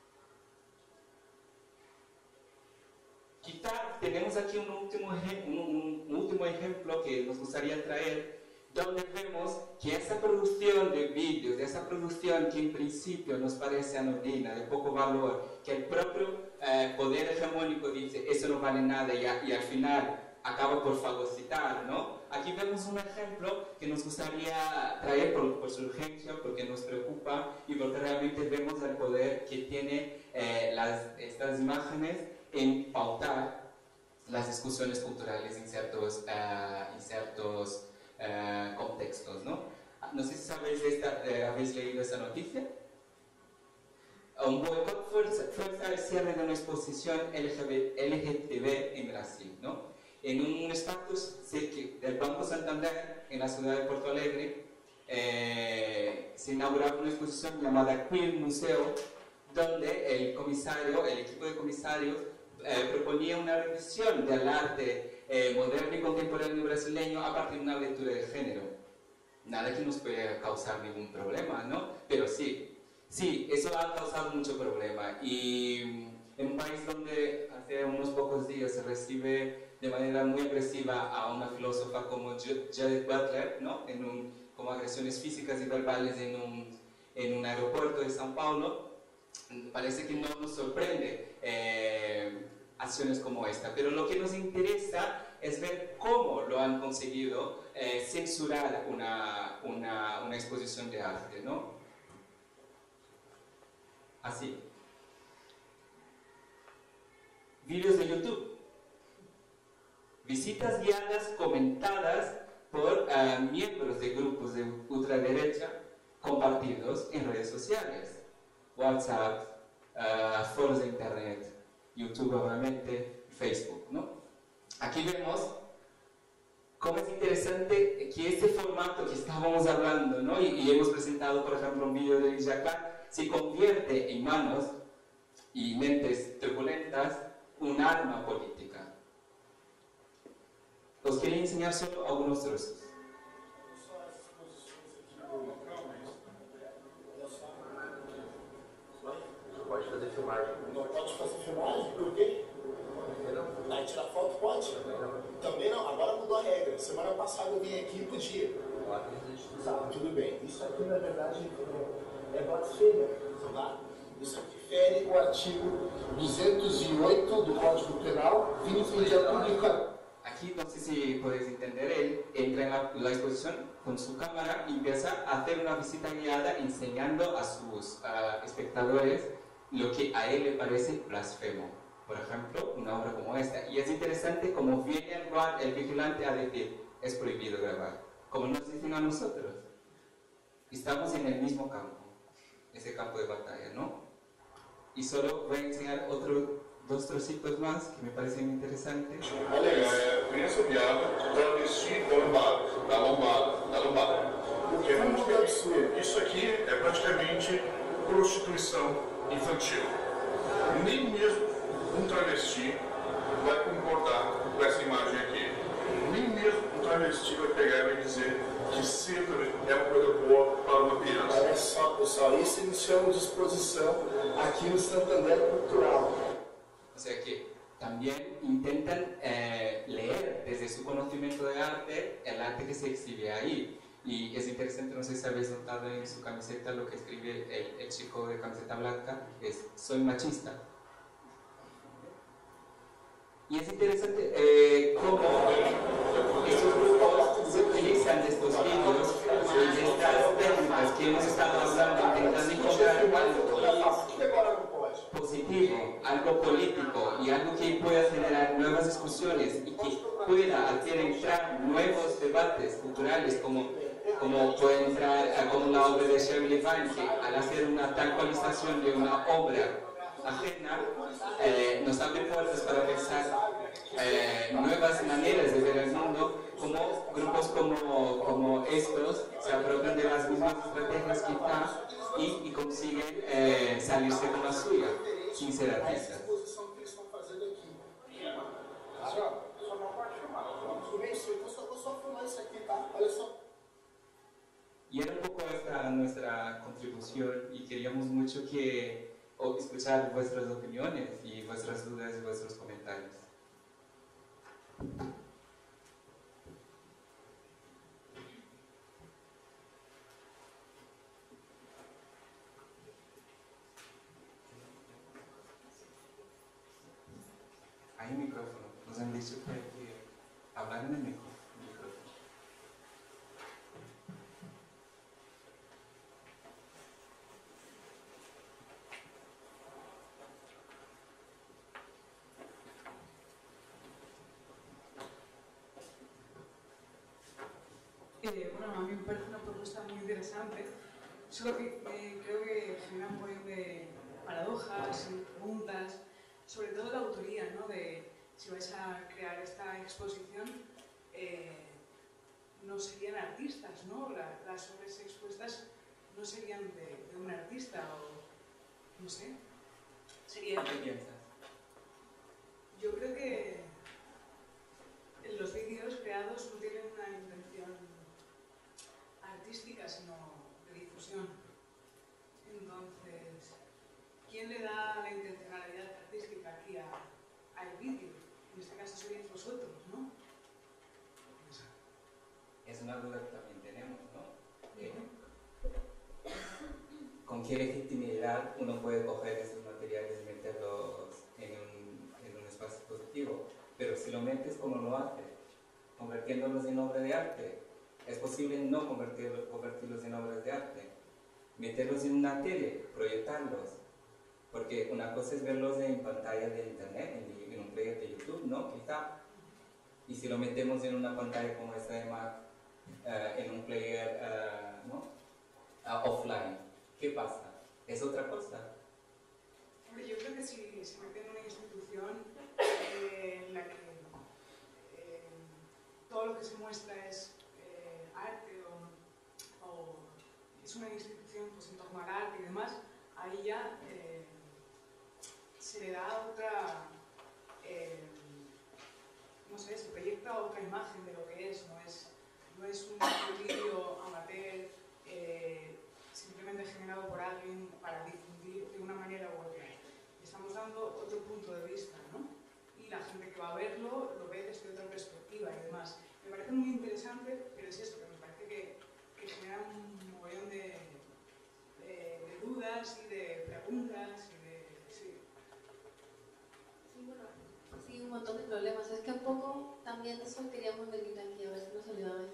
Quizá tenemos aquí un último, un, un último ejemplo que nos gustaría traer, donde vemos que esa producción de vídeos, de esa producción que en principio nos parece anodina, de poco valor, que el propio eh, poder hegemónico dice eso no vale nada y, a, y al final acaba por fagocitar, ¿no? Aquí vemos un ejemplo que nos gustaría traer por, por su urgencia, porque nos preocupa y porque realmente vemos el poder que tiene eh, las, estas imágenes en pautar las discusiones culturales en ciertos, uh, en ciertos uh, contextos, ¿no? No sé si sabéis esta, eh, habéis leído esta noticia. Un boicot fuerza, fuerza el cierre de una exposición L G T B en Brasil, ¿no? En un estatus del Banco Santander, en la ciudad de Porto Alegre, eh, se inauguraba una exposición llamada Queer Museo, donde el comisario, el equipo de comisarios, eh, proponía una revisión del arte eh, moderno y contemporáneo brasileño a partir de una lectura de género. Nada que nos pueda causar ningún problema, ¿no? Pero sí, sí, eso ha causado mucho problema. Y en un país donde hace unos pocos días se recibe de manera muy agresiva a una filósofa como Judith Butler, ¿no? En un, como agresiones físicas y verbales en un, en un aeropuerto de São Paulo, parece que no nos sorprende eh, acciones como esta. Pero lo que nos interesa es ver cómo lo han conseguido eh, censurar una, una, una exposición de arte, ¿no? Así. Vídeos de YouTube. Visitas guiadas comentadas por uh, miembros de grupos de ultraderecha compartidos en redes sociales. WhatsApp, uh, foros de internet, YouTube obviamente, Facebook, ¿no? Aquí vemos cómo es interesante que este formato que estábamos hablando, ¿no? y, y hemos presentado, por ejemplo, un vídeo de Jacquard, se convierte en manos y mentes turbulentas un arma política. Os queria ensinar solo algunos trozos. Pode fazer filmagem. Não pode fazer filmagem? Por quê? Não. Aí tirar foto pode? Não. Também não. Agora mudou a regra. Semana passada eu vim aqui e podia. Tá, tudo bem. Isso aqui, na verdade, é blasfêmia. Tá? Isso aqui fere o artigo duzentos e oito do Código Penal, fins mídia pública. Aquí, no sé si podéis entender, él entra en la, la exposición con su cámara y empieza a hacer una visita guiada enseñando a sus uh, espectadores lo que a él le parece blasfemo. Por ejemplo, una obra como esta. Y es interesante como viene el, el vigilante a decir, es prohibido grabar. Como nos dicen a nosotros. Estamos en el mismo campo, ese campo de batalla, ¿no? Y solo voy a enseñar otro, dos trocitos más que me parecen interesantes. Olha isso, é, pensa piada, travesti da lambada, da lambada, da lambada. O que é muito absurdo. Isso aqui é praticamente prostituição infantil. Nem mesmo um travesti vai concordar com essa imagem aqui. Nem mesmo um travesti vai pegar e vai dizer que sempre é uma coisa boa para uma criança. Olha só, pessoal, isso eles chamam de exposição aqui no Santander Cultural. O sea que también intentan eh, leer desde su conocimiento de arte el arte que se exhibe ahí. Y es interesante, no sé si habéis notado en su camiseta lo que escribe el, el chico de camiseta blanca, es soy machista. Y es interesante eh, cómo esos grupos se utilizan de estos vídeos y de estas técnicas que hemos estado hablando, intentando encontrar algo positivo, algo político y algo que pueda generar nuevas discusiones y que pueda hacer entrar nuevos debates culturales como, como puede entrar como la obra de Shirley Vine, que al hacer una tal actualización de una obra ajena eh, nos abre puertas para pensar eh, nuevas maneras de ver el mundo, como grupos como, como estos se apropian de las mismas estrategias quizá y, y consiguen eh, salirse con la suya sin ser artistas. Y era un poco esta nuestra contribución y queríamos mucho que o escuchar vuestras opiniones y vuestras dudas y vuestros comentarios. Hay un micrófono, nos han dicho que hay que hablar en el micrófono. que, bueno, a mí me parece una propuesta muy interesante, solo que eh, creo que genera un poco de paradojas y preguntas, sobre todo la autoría, ¿no? De si vais a crear esta exposición, eh, no serían artistas, ¿no? La, las obras expuestas no serían de, de un artista o, no sé, sería... ¿Qué piensas? Yo creo que los vídeos creados no tienen una intención artística, sino de difusión. Entonces, ¿quién le da la intencionalidad artística aquí a, al vídeo? En este caso seríais vosotros, ¿no? Es una duda que también tenemos, ¿no? Eh, ¿Con qué legitimidad uno puede coger esos materiales y meterlos en un, en un espacio expositivo? Pero si lo metes, ¿cómo lo haces? Convirtiéndolos en obra de arte. Es posible no convertirlos, convertirlos en obras de arte. Meterlos en una tele, proyectarlos. Porque una cosa es verlos en pantalla de internet, en, en un player de YouTube, ¿no? Quizá. Y si lo metemos en una pantalla como esta de Mac, uh, en un player, uh, ¿no? Uh, offline, ¿qué pasa? ¿Es otra cosa? Hombre, yo creo que si se mete en una institución eh, en la que eh, todo lo que se muestra es eh, arte o, o es una institución pues, en torno al arte y demás, ahí ya eh, se le da otra, eh, no sé, se proyecta otra imagen de lo que es, no es, no es un vídeo amateur eh, simplemente generado por alguien para difundir de una manera u otra. Estamos dando otro punto de vista, ¿no? Y la gente que va a verlo lo ve desde otra perspectiva y demás. Me parece muy interesante, pero es esto, que me parece que, que genera un mogollón de, de, de dudas y de preguntas y de... Sí. Sí, bueno, sí, un montón de problemas. Es que un poco también de eso queríamos venir aquí, a ver si nos ayudabais.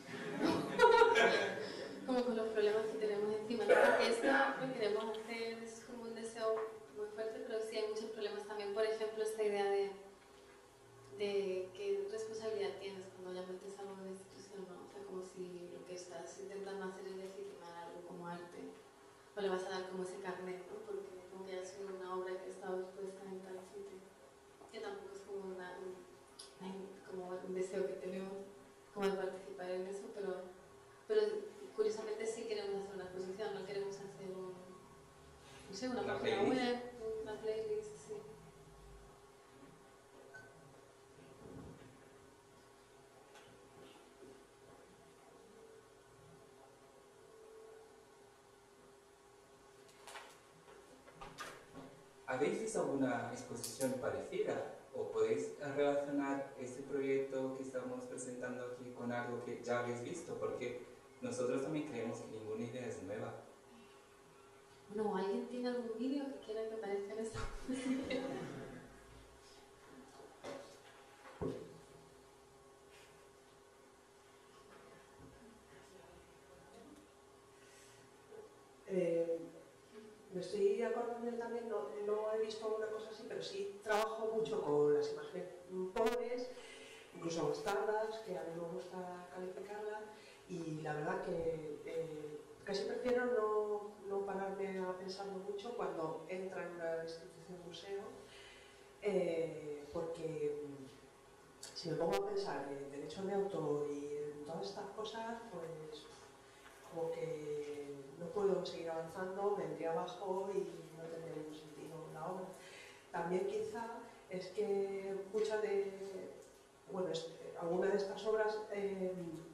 Como con los problemas que tenemos encima, ¿no? Porque esto lo queremos hacer, es como un deseo muy fuerte, pero sí hay muchos problemas también. Por ejemplo, esta idea de, de qué responsabilidad tienes cuando ya metes algo en una institución, ¿no? O sea, como si lo que estás intentando hacer es legitimar algo como arte, o le vas a dar como ese carnet, ¿no? Porque como que ha sido una obra que ha estado expuesta en tal sitio, que tampoco es como, una, un, como un deseo que tenemos como de participar en eso, pero, pero curiosamente sí queremos hacer una exposición, no queremos hacer un, no sé, una, una página playlist. web, una playlist, sí. ¿Habéis visto alguna exposición parecida? ¿O podéis relacionar este proyecto que estamos presentando aquí con algo que ya habéis visto? Porque nosotros también creemos que ninguna idea es nueva. Bueno, ¿alguien tiene algún vídeo que quiera que aparezca en esta exposición? Eh, me estoy acordando de también, no, no he visto una cosa así, pero sí trabajo mucho con las imágenes pobres, incluso bastardas, que a mí me gusta calificarlas, y la verdad que eh, casi prefiero no, no pararme a pensarlo mucho cuando entra en una institución museo, eh, porque si me pongo a pensar en derechos de autor y en todas estas cosas, pues como que no puedo seguir avanzando, vendría abajo y no tendría ningún sentido la obra. También quizá es que muchas de, bueno, algunas de estas obras eh,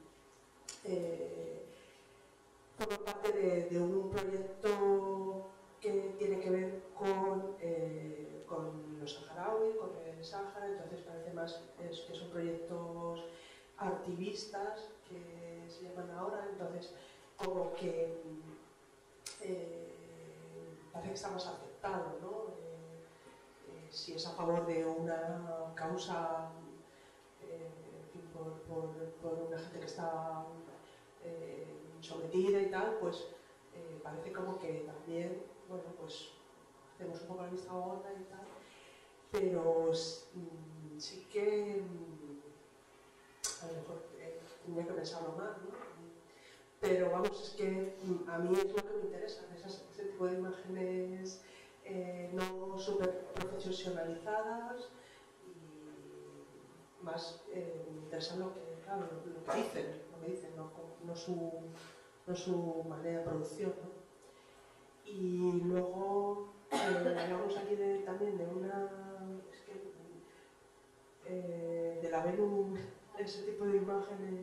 eh, forman parte de, de un proyecto que tiene que ver con, eh, con los saharauis, con el Sáhara, entonces parece más es que son proyectos activistas que se llaman ahora, entonces como que eh, parece que está más aceptado, ¿no? Eh, eh, si es a favor de una causa, eh, en fin, por, por, por una gente que está eh, sometida y tal, pues eh, parece como que también, bueno, pues hacemos un poco la vista gorda y tal, pero mm, sí que mm, a lo mejor eh, tendría que pensarlo más, ¿no? pero vamos, es que a mí es lo que me interesa, esas, ese tipo de imágenes eh, no súper profesionalizadas y más eh, me interesa lo que, claro, lo, lo que dicen, lo que dicen, no, no, su, no su manera de producción, ¿no? Y luego eh, hablamos aquí de, también de una, es que, eh, del haber un, ese tipo de imágenes.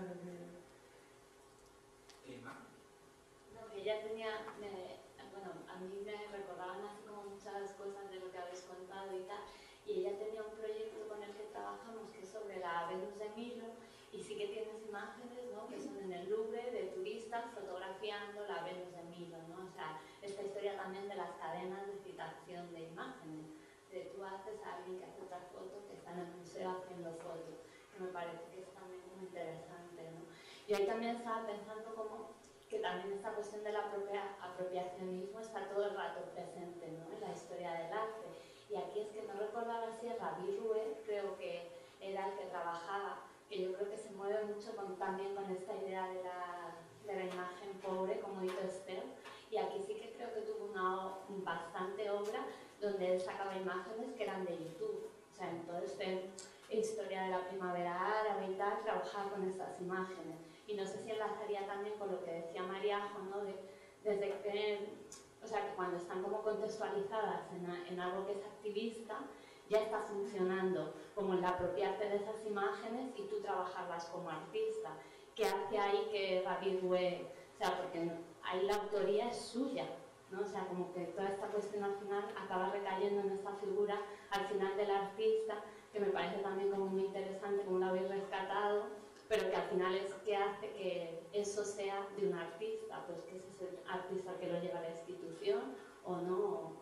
¿Qué imagen? No, que ella tenía, me, bueno, a mí me recordaban así como muchas cosas de lo que habéis contado y tal, y ella tenía un proyecto con el que trabajamos que es sobre la Venus de Milo, y sí que tienes imágenes, ¿no?, que son en el Louvre de turistas fotografiando la Venus de Milo, ¿no? O sea, esta historia también de las cadenas de citación de imágenes, de tú haces a alguien que hace otra foto que está en el museo haciendo fotos, que me parece que es también muy interesante, ¿no? Y ahí también estaba pensando como que también esta cuestión del apropia, apropiacionismo está todo el rato presente, ¿no?, en la historia del arte. Y aquí es que no recordaba si es Rabí Rouet, creo que era el que trabajaba, que yo creo que se mueve mucho con, también con esta idea de la, de la imagen pobre, como dijo Esther, y aquí sí que creo que tuvo una bastante obra donde él sacaba imágenes que eran de YouTube, o sea, entonces de historia de la primavera árabe y tal, trabajaba con estas imágenes. Y no sé si enlazaría también con lo que decía Mariajo, ¿no?, de, desde que, o sea, que cuando están como contextualizadas en, en algo que es activista, ya está funcionando como el apropiarte de esas imágenes y tú trabajarlas como artista, que hace ahí que Rabí Rouet, o sea, porque ahí la autoría es suya, ¿no? O sea, como que toda esta cuestión al final acaba recayendo en esta figura al final del artista, que me parece también como muy interesante, como lo habéis rescatado, pero que al final es que hace que eso sea de un artista, pues que ese es el artista que lo lleva a la institución o no.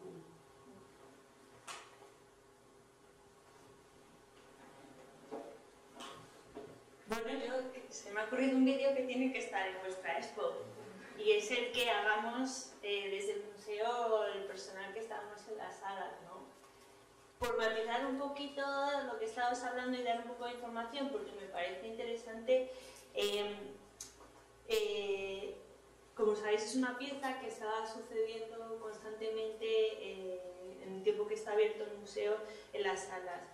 Bueno, yo, se me ha ocurrido un vídeo que tiene que estar en vuestra expo y es el que hagamos eh, desde el museo, el personal que estábamos en las salas, ¿no? Por matizar un poquito lo que estabas hablando y dar un poco de información, porque me parece interesante. Eh, eh, como sabéis, es una pieza que está sucediendo constantemente eh, en el tiempo que está abierto el museo en las salas.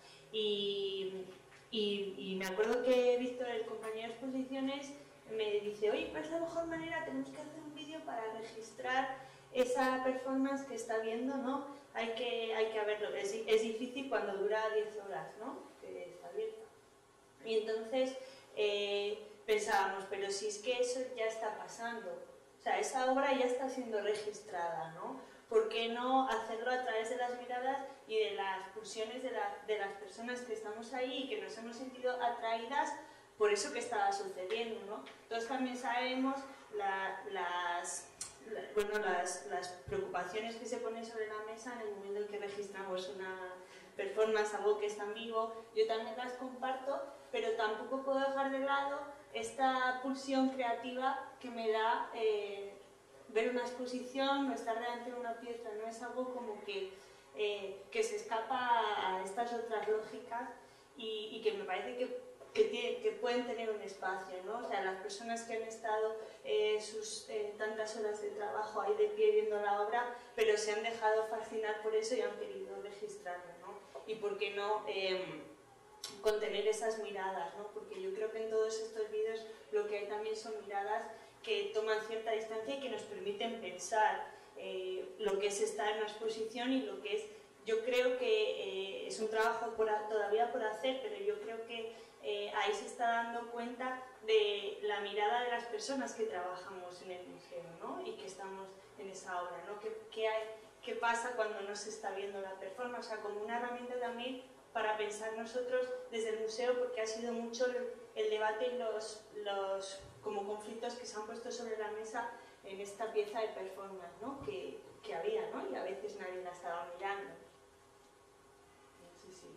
Y, y, y me acuerdo que Víctor, el compañero de exposiciones, me dice: oye, ¿cuál es la mejor manera? Tenemos que hacer un vídeo para registrar esa performance que está viendo, ¿no? Hay que, hay que verlo. Es, es difícil cuando dura diez horas, ¿no?, que está abierta. Y entonces eh, pensábamos, pero si es que eso ya está pasando, o sea, esa obra ya está siendo registrada, ¿no? ¿Por qué no hacerlo a través de las miradas y de las pulsiones de, la, de las personas que estamos ahí y que nos hemos sentido atraídas por eso que estaba sucediendo, ¿no? Entonces también sabemos la, las, la, bueno, las, las preocupaciones que se ponen sobre la mesa en el momento en que registramos una performance, algo que es en vivo. Yo también las comparto, pero tampoco puedo dejar de lado esta pulsión creativa que me da eh, ver una exposición o estar delante de una pieza. No es algo como que, eh, que se escapa a estas otras lógicas y, y que me parece que Que, tiene, que pueden tener un espacio, ¿no? O sea, las personas que han estado eh, sus eh, tantas horas de trabajo ahí de pie viendo la obra, pero se han dejado fascinar por eso y han querido registrarlo, ¿no? Y por qué no eh, contener esas miradas, ¿no? Porque yo creo que en todos estos vídeos lo que hay también son miradas que toman cierta distancia y que nos permiten pensar eh, lo que es estar en una exposición y lo que es. Yo creo que eh, es un trabajo por a, todavía por hacer, pero yo creo que eh, ahí se está dando cuenta de la mirada de las personas que trabajamos en el museo, ¿no? Y que estamos en esa obra, ¿no? ¿Qué, qué, hay, qué pasa cuando no se está viendo la performance? O sea, como una herramienta también para pensar nosotros desde el museo, porque ha sido mucho el, el debate y los, los como conflictos que se han puesto sobre la mesa en esta pieza de performance, ¿no? Que, que había, ¿no? Y a veces nadie la estaba mirando. Sí, sí.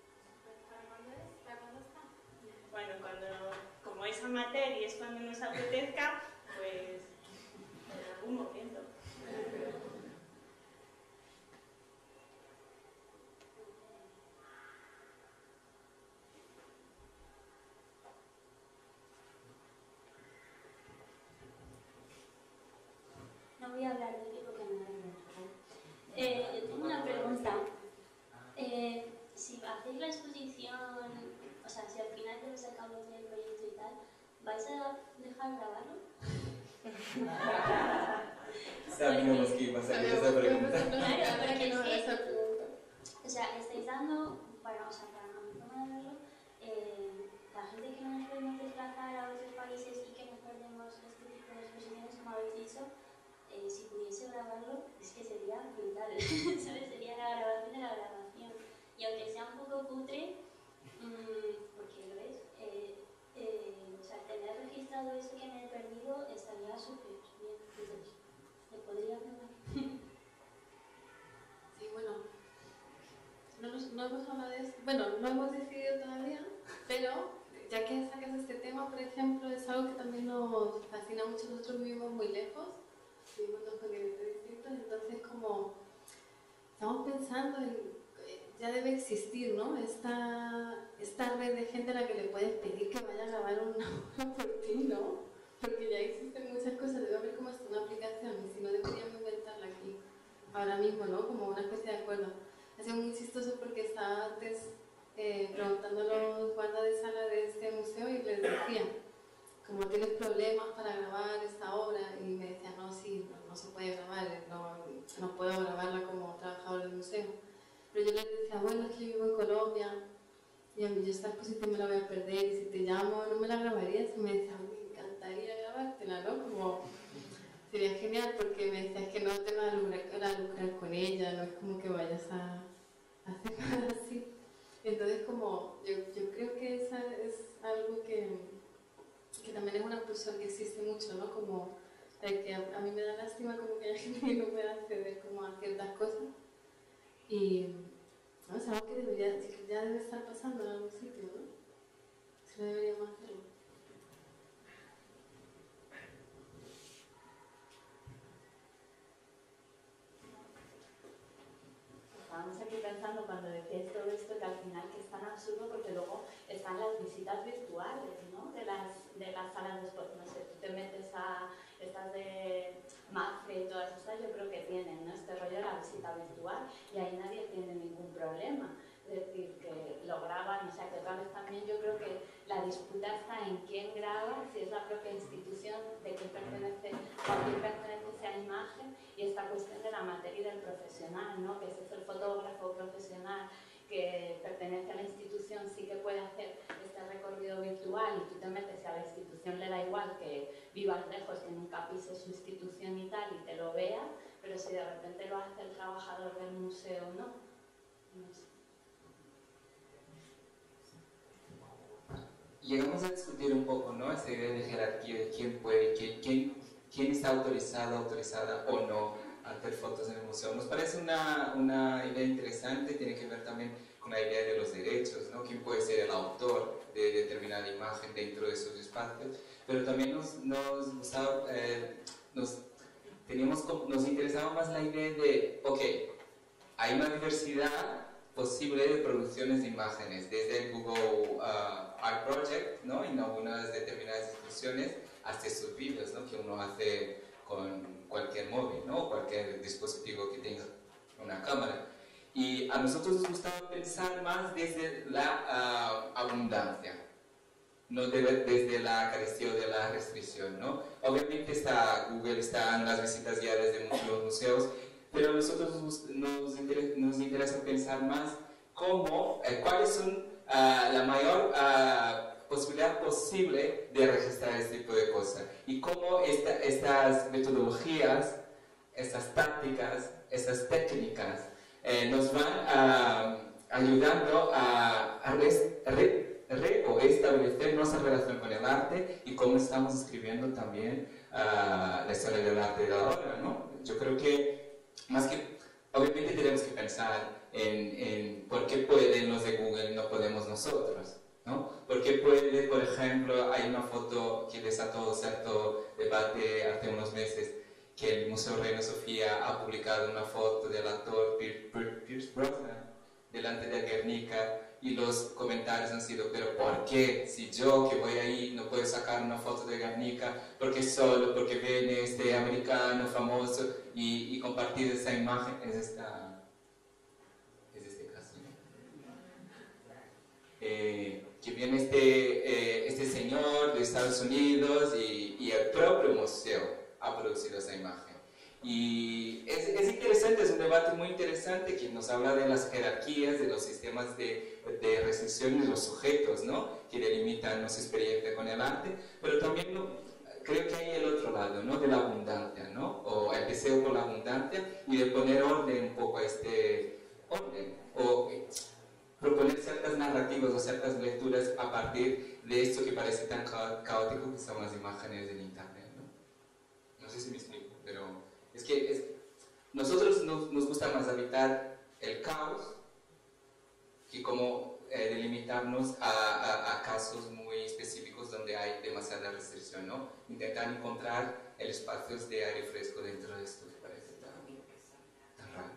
Bueno, cuando, como es amateur y es cuando nos apetezca, pues en algún momento. sea, si al final lleváis a cabo todo el proyecto y tal, ¿vais a dejar grabarlo? Sabíamos que iba a salir esa pregunta. Claro, porque es que, o sea, estáis dando, para, o sea, para a mi forma de verlo, eh, la gente que no nos podemos desplazar a otros países y que nos perdemos este tipo de exposiciones, como habéis dicho, eh, si pudiese grabarlo, es que sería brutal, ¿sabes? Sería la grabación de la grabación. Y aunque sea un poco cutre, mmm, porque lo es, eh, eh, o sea, tener registrado eso que me he perdido estaría súper bien. Entonces, ¿le podría grabar? Sí, bueno, no, nos, no hemos hablado de esto, bueno, no hemos decidido todavía, pero ya que sacas este tema, por ejemplo, es algo que también nos fascina mucho. Nosotros vivimos muy lejos, vivimos en dos continentes distintos, entonces como estamos pensando en, ya debe existir, ¿no? Esta, esta red de gente a la que le puedes pedir que vaya a grabar una obra por ti, ¿no? Porque ya existen muchas cosas, debe haber como hasta una aplicación, y si no deberíamos inventarla aquí, ahora mismo, ¿no? Como una especie de acuerdo. Ha sido muy chistoso porque estaba antes eh, preguntando a los guardas de sala de este museo y les decía, como tienes problemas para grabar esta obra, y me decían, no, sí, no, no se puede grabar, no, no puedo grabarla como trabajador del museo. Pero yo les decía, bueno, es que yo vivo en Colombia y a mí yo esta exposición me la voy a perder, y si te llamo no me la grabarías. Y me decía, me encantaría grabártela, ¿no? Como, sería genial, porque me decía, es que no te vas a lucrar, a lucrar con ella, no es como que vayas a, a hacer nada así. Entonces, como, yo, yo creo que esa es algo que, que también es una pulsión que existe mucho, ¿no? Como, de que a, a mí me da lástima como que hay gente que no pueda acceder como a ciertas cosas. Y no, es algo que debería, que ya debe estar pasando en algún sitio, ¿no? Si no deberíamos hacerlo. Estábamos aquí pensando cuando decías todo esto que al final que es tan absurdo, porque luego están las visitas virtuales, ¿no? De las, de las salas de exposición. No sé, tú te metes a estas de MAFRE y todas estas, yo creo que tienen, ¿no? Este rollo de la visita virtual, y ahí nadie tiene ningún problema. Es decir, que lo graban, o sea, que otra vez también yo creo que la disputa está en quién graba, si es la propia institución, de quién pertenece, a quién pertenece esa imagen, y esta cuestión de la materia y del profesional, ¿no? Que si es el fotógrafo profesional que pertenece a la institución, sí que puede hacer este recorrido virtual, y tú te metes y a la institución le da igual que vivas lejos, que nunca pises su institución y tal, y te lo vea, pero si de repente lo hace el trabajador del museo, ¿no? No sé. Llegamos a discutir un poco, ¿no? Esta idea de jerarquía, de quién puede, quién, quién, quién está autorizado, autorizada o no a hacer fotos en el museo. Nos parece una, una idea interesante, tiene que ver también con la idea de los derechos, ¿no? Quién puede ser el autor de determinada imagen dentro de esos espacios, pero también nos, nos gustaba, eh, nos, teníamos, nos interesaba más la idea de, ok, hay una diversidad posible de producciones de imágenes, desde el Google uh, Art Project, ¿no? En algunas determinadas instituciones, hasta estos vídeos, ¿no? Que uno hace con cualquier móvil, ¿no? Cualquier dispositivo que tenga una cámara. Y a nosotros nos gustaba pensar más desde la uh, abundancia, no de, desde la carestía o de la restricción, ¿no? Obviamente está Google, están las visitas guiadas de los museos, pero a nosotros nos, nos, interesa, nos interesa pensar más cómo, eh, cuáles son uh, la mayor uh, posibilidad posible de registrar este tipo de cosas, y cómo esta, estas metodologías, estas tácticas, estas técnicas eh, nos van uh, ayudando a, a re, re, re, o establecer nuestra relación con el arte, y cómo estamos escribiendo también uh, la historia del arte de ahora, ¿no? Yo creo que más que, obviamente tenemos que pensar en, en por qué pueden los de Google y no podemos nosotros, ¿no? ¿Por qué puede, por ejemplo, hay una foto que desató cierto debate hace unos meses, que el Museo Reina Sofía ha publicado una foto del actor Pierce Brosnan delante de Guernica, y los comentarios han sido, pero ¿por qué? Si yo que voy ahí no puedo sacar una foto de Guernica, porque solo porque viene este americano famoso y, y compartir esa imagen, es esta, es este caso, ¿no? Eh, que viene este, eh, este señor de Estados Unidos y, y el propio museo ha producido esa imagen. Y es, es interesante, es un debate muy interesante que nos habla de las jerarquías, de los sistemas de, de restricción de los sujetos, ¿no? Que delimitan nuestra experiencia con el arte, pero también no, creo que hay el otro lado, ¿no? De la abundancia, ¿no? O el deseo por la abundancia y de poner orden un poco a este orden, o proponer ciertas narrativas o ciertas lecturas a partir de esto que parece tan caótico que son las imágenes en internet, ¿no? No sé si me explico, pero es que es, nosotros nos, nos gusta más habitar el caos que como eh, delimitarnos a, a, a casos muy específicos donde hay demasiada restricción, ¿no? Intentar encontrar el espacio de aire fresco dentro de esto que parece tan, tan raro.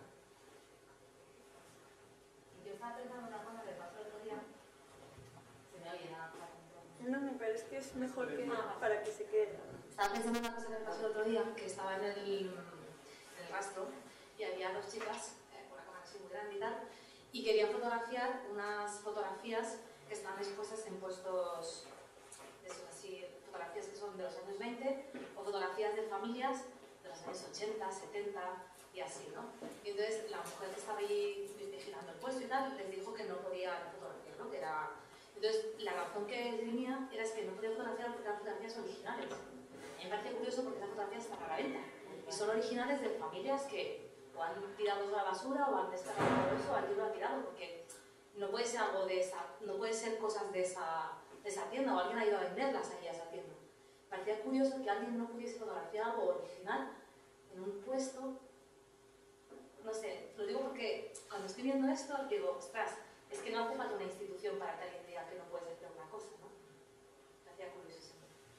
Yo estaba pensando una cosa que pasó el otro día. Se me oye nada. No, me parece que es mejor que para que se quede. Estaba pensando en una cosa que me pasó el otro día, que estaba en el, en el rastro y había dos chicas, eh, una cámara así muy grande y tal, y querían fotografiar unas fotografías que están expuestas en puestos, de esos así, fotografías que son de los años veinte o fotografías de familias de los años ochenta, setenta y así, ¿no? Y entonces la mujer que estaba ahí vigilando el puesto y tal les dijo que no podía fotografiar, ¿no? Que era... Entonces la razón que tenía era que no podía fotografiar porque eran fotografías originales. Me parece curioso porque esas fotografías están a la venta y son originales de familias que o han tirado a la basura o han descargado eso o alguien lo ha tirado, porque no puede ser algo de esa, no puede ser cosas de esa, de esa tienda o alguien ha ido a venderlas ahí a esa tienda. Parecía curioso que alguien no pudiese fotografiar algo original en un puesto, no sé, lo digo porque cuando estoy viendo esto digo, ostras, es que no hace falta una institución para que alguien diga que no puedes hacer una cosa, ¿no? Parecía curiosísimo.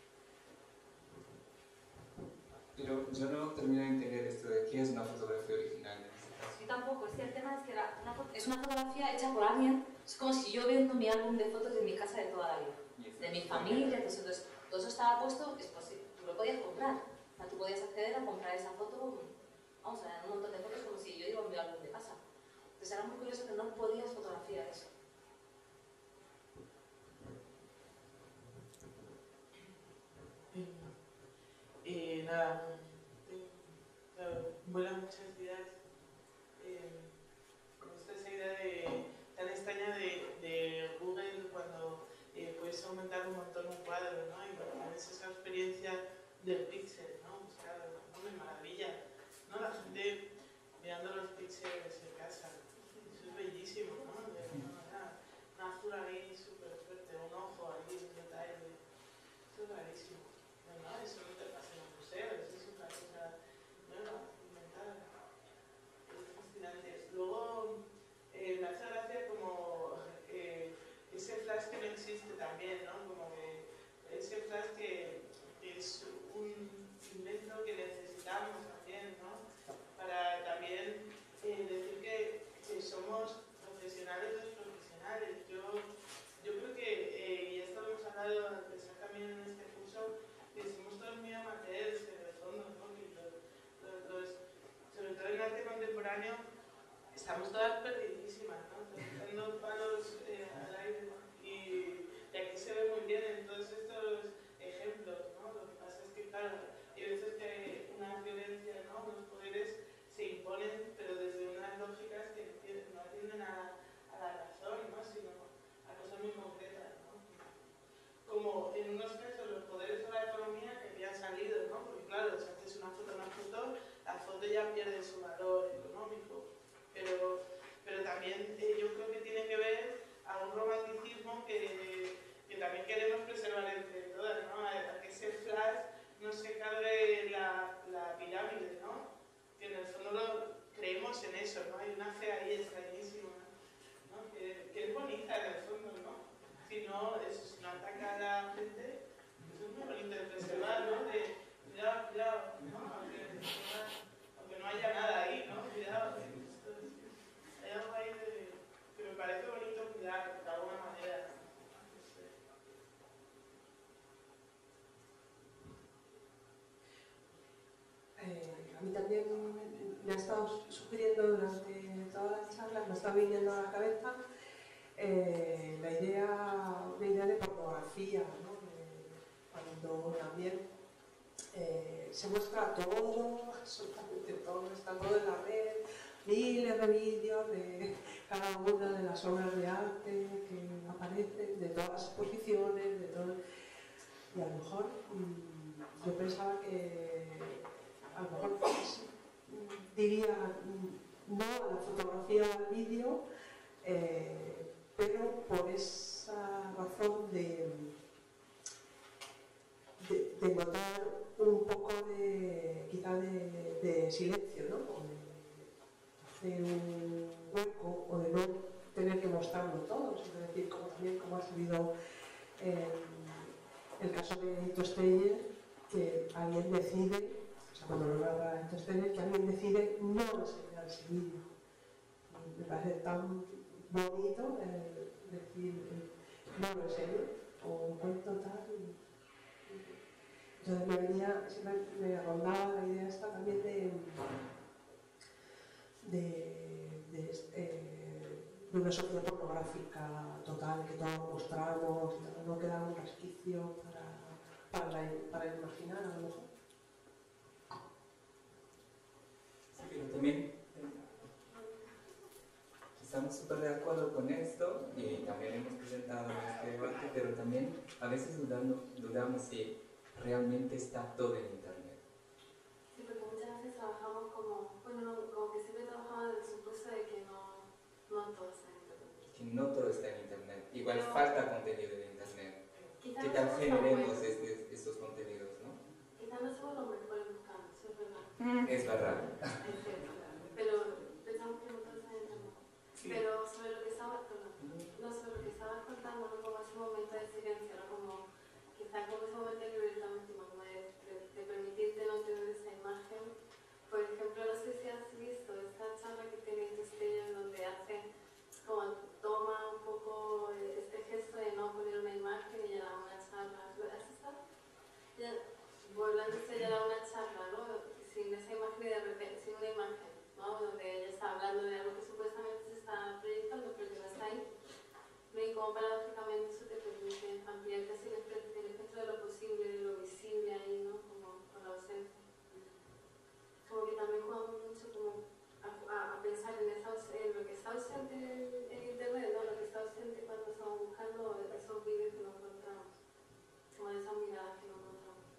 Pero yo no termino de entender esto de qué es una fotografía original. Yo tampoco, es que el tema es que la, una, es una fotografía hecha por alguien, es como si yo viendo mi álbum de fotos de mi casa de toda la vida, de mi familia, entonces todo eso estaba puesto, es posible, tú lo podías comprar, o sea, tú podías acceder a comprar esa foto, vamos a ver, un montón de fotos como si yo digo mi álbum de casa. Entonces era muy curioso que no podías fotografiar eso. Eh, nada, eh, vuelan muchas ideas. Eh, me gusta esa idea de, tan extraña de, de Google cuando eh, puedes aumentar un montón un cuadro, ¿no? Y bueno, tienes esa experiencia del píxel, ¿no? Buscar, ¿no? Me maravilla, ¿no? La gente mirando los píxeles en casa. Eso es bellísimo, ¿no? De una, una azul ahí súper fuerte, un ojo ahí, un detalle. Eso es rarísimo. No, eso no te pasa en un museo, eso es una cosa nueva, inventada. Es fascinante. Luego, eh, me hace gracia como eh, ese flash que no existe también, ¿no? Como que ese flash que, que es un invento que necesitamos también, ¿no? Para también eh, decir que, que somos profesionales de los profesionales. Yo, yo creo que, eh, y esto lo hemos hablado antes también en este curso, que somos todos muy amateurs en el fondo, ¿no? Que los, los, los, sobre todo en arte contemporáneo, estamos todas perdidísimas, ¿no? Echando palos eh, al aire, ¿no? Y, y aquí se ve muy bien en todos estos ejemplos, ¿no? Lo que pasa es que, claro, hay veces que hay una violencia, ¿no? Los poderes se imponen, pero desde unas lógicas que no atienden a, a la razón, ¿no? Sino a cosas muy concretas, ¿no? Como en unos casos los poderes de la economía que habían salido, ¿no? Porque claro, si haces una foto, una foto, la foto ya pierde su valor económico. Pero, pero también eh, yo creo que tiene que ver a un romanticismo que, que también queremos preservar entre todas, ¿no? A, a que ese flash no se cargue la, la pirámide, ¿no? Que en el fondo lo, creemos en eso, ¿no? Hay una fe ahí extrañísima, ¿no? Que, que es bonita en el fondo, ¿no? Si no, eso, si no ataca a la gente, eso es muy bonito de preservar, ¿no? De cuidado, cuidado, ¿no? Aunque, aunque no haya nada ahí, ¿no? Cuidado, esto, hay algo ahí de, que me parece bonito cuidar de alguna manera. No sé. Eh, a mí también me ha estado sugiriendo durante todas las charlas, me ha estado viniendo a la cabeza eh, la idea, una idea de pornografía, ¿no? De, cuando también eh, se muestra todo, absolutamente todo, está todo en la red, miles de vídeos de cada una de las obras de arte que aparecen, de todas las exposiciones, de todo. Y a lo mejor mmm, yo pensaba que a lo mejor pues, diría no a la fotografía o al vídeo, eh, pero por esa razón de, de, de notar un poco de, quizá de, de silencio, ¿no? O de hacer un hueco o de no tener que mostrarlo todo, es decir, como también como ha subido eh, el caso de Ito Steyer, que alguien decide, o sea, cuando lo graba Ito Steyer, que alguien decide no enseñar ese vídeo. Me parece tan bonito eh, decir, eh, no lo enseño, o un cuento tal. Y, entonces me venía, siempre me rondaba la idea esta también de, de, de, eh, de una sociedad pornográfica total, que todo mostramos, no queda un resquicio para, para, la, para imaginar a lo mejor. Sí, pero también estamos súper de acuerdo con esto y también hemos presentado este debate, pero también a veces dudando, dudamos si realmente está todo en Internet. Sí, porque muchas veces trabajamos como, bueno, como que siempre trabajamos desde el supuesto de que no, no todo está en Internet. Que no todo está en Internet, igual pero, falta contenido de Internet. ¿Qué tal generemos este, estos contenidos, no? Quizás no somos los mejores buscando, eso es verdad. Es verdad. Es cierto, pero pensamos que no todo está en Internet. Sí. Pero sobre lo que estabas, no, sobre lo que estabas contando, no como ese momento de silencio, no como quizás como ese momento de libertad última, como de, de, de permitirte no tener esa imagen. Por ejemplo, no sé si has visto esta charla que tiene Ito Steyer donde hace como toma un poco este gesto de no poner una imagen y ya da una charla. ¿Has estado? Volándose ya da una charla, ¿no? Sin esa imagen y de repente, sin una imagen, ¿no? Donde ella está hablando de algo que supuestamente se está proyectando, pero que no está ahí. Y como paradójicamente eso te permite ampliar casi el espectro de lo posible, de lo visible ahí, ¿no? Como con la ausencia. Como que también jugamos mucho como a, a, a pensar en, esa, en lo que está ausente en, en Internet, ¿no? Lo que está ausente cuando estamos buscando esos vídeos que no encontramos, como de esas miradas que no encontramos.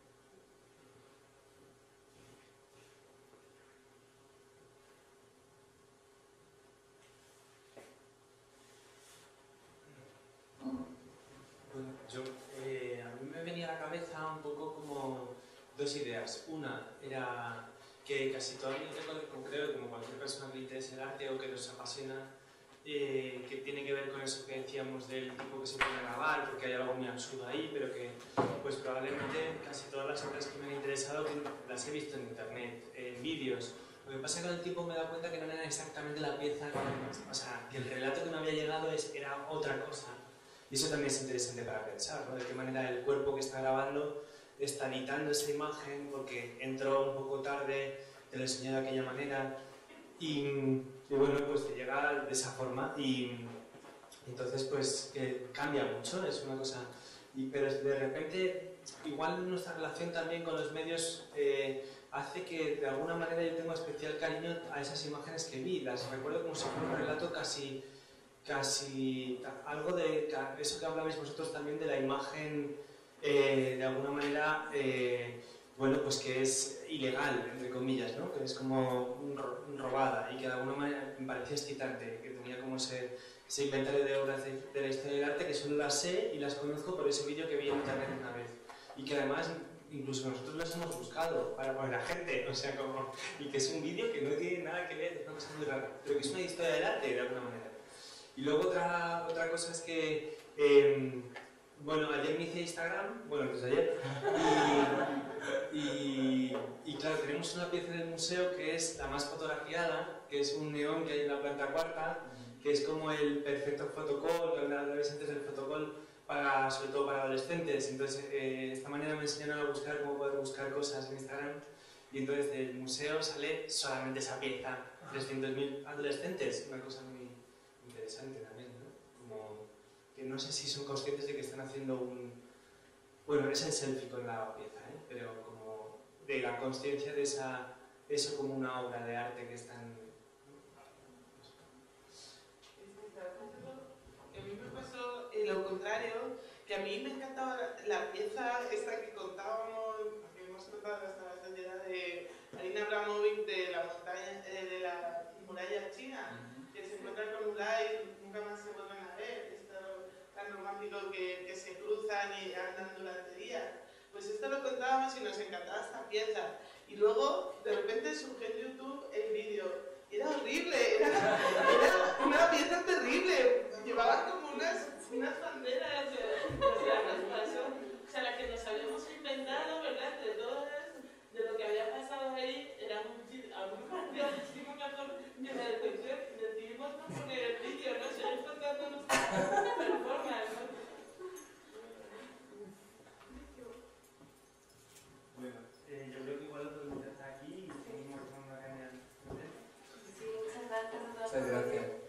Bueno, yo, eh, a mí me venía a la cabeza un poco como dos ideas. Una era que casi toda mi creo que como cualquier persona que le interese el arte o que nos apasiona, eh, que tiene que ver con eso que decíamos del tipo que se puede grabar, porque hay algo muy absurdo ahí, pero que pues probablemente casi todas las obras que me han interesado las he visto en internet, en vídeos. Lo que pasa es que con el tiempo me he dado cuenta que no era exactamente la pieza, que, o sea, que el relato que me había llegado es, era otra cosa. Y eso también es interesante para pensar, ¿no? De qué manera el cuerpo que está grabando está editando esa imagen porque entró un poco tarde, te lo enseñó de aquella manera y, y bueno, pues te llega de esa forma y entonces pues eh, cambia mucho, es una cosa, y, pero de repente igual nuestra relación también con los medios eh, hace que de alguna manera yo tengo especial cariño a esas imágenes que vi, las recuerdo como si fuera un relato casi, casi algo de eso que hablabais vosotros también de la imagen eh, de alguna manera eh, bueno, pues que es ilegal, entre comillas, ¿no? Que es como robada y que de alguna manera me parecía excitante, que tenía como ese, ese inventario de obras de, de la historia del arte que solo las sé y las conozco por ese vídeo que vi en internet una vez y que además incluso nosotros los hemos buscado para poner a gente, o sea, como, y que es un vídeo que no tiene nada que ver, es una cosa muy rara, pero que es una historia del arte de alguna manera. Y luego otra, otra cosa es que, eh, bueno, ayer me hice Instagram, bueno, pues ayer, y, y, y claro, tenemos una pieza del museo que es la más fotografiada, que es un neón que hay en la planta cuarta, que es como el perfecto fotocall, lo habláis antes del fotocall, para, sobre todo para adolescentes. Entonces, eh, de esta manera me enseñaron a buscar cómo poder buscar cosas en Instagram, y entonces del museo sale solamente esa pieza, trescientos mil adolescentes, una cosa muy interesante también, ¿no? como que no sé si son conscientes de que están haciendo un... Bueno, es el selfie con la pieza, ¿eh? Pero como de la consciencia de esa, eso como una obra de arte que están... A mí me pasó eh, lo contrario, que a mí me encantaba la, la pieza esta que contábamos, que hemos contado hasta la saciedad de Marina Abramovic de la montaña, eh, de la muralla china, que se encuentran con Ulay y nunca más se vuelven a ver, esto tan romántico que, que se cruzan y andan durante días. Pues esto lo contábamos y nos encantaba esta pieza. Y luego, de repente, surgió en YouTube el vídeo. Era horrible, era, era una pieza terrible. Llevaba como unas, unas banderas de, de la resolución, o sea, la que nos habíamos inventado, ¿verdad? De todas, de lo que había pasado ahí, era muy, a muy muchísimo mejor que la detección. Decidimos no poner el vídeo, ¿no? Seguir contándonos performance, ¿no? Bueno, eh, yo creo que igual lo podemos dejar aquí y seguimos con una caña. Sí, muchas gracias a todos. Muchas gracias.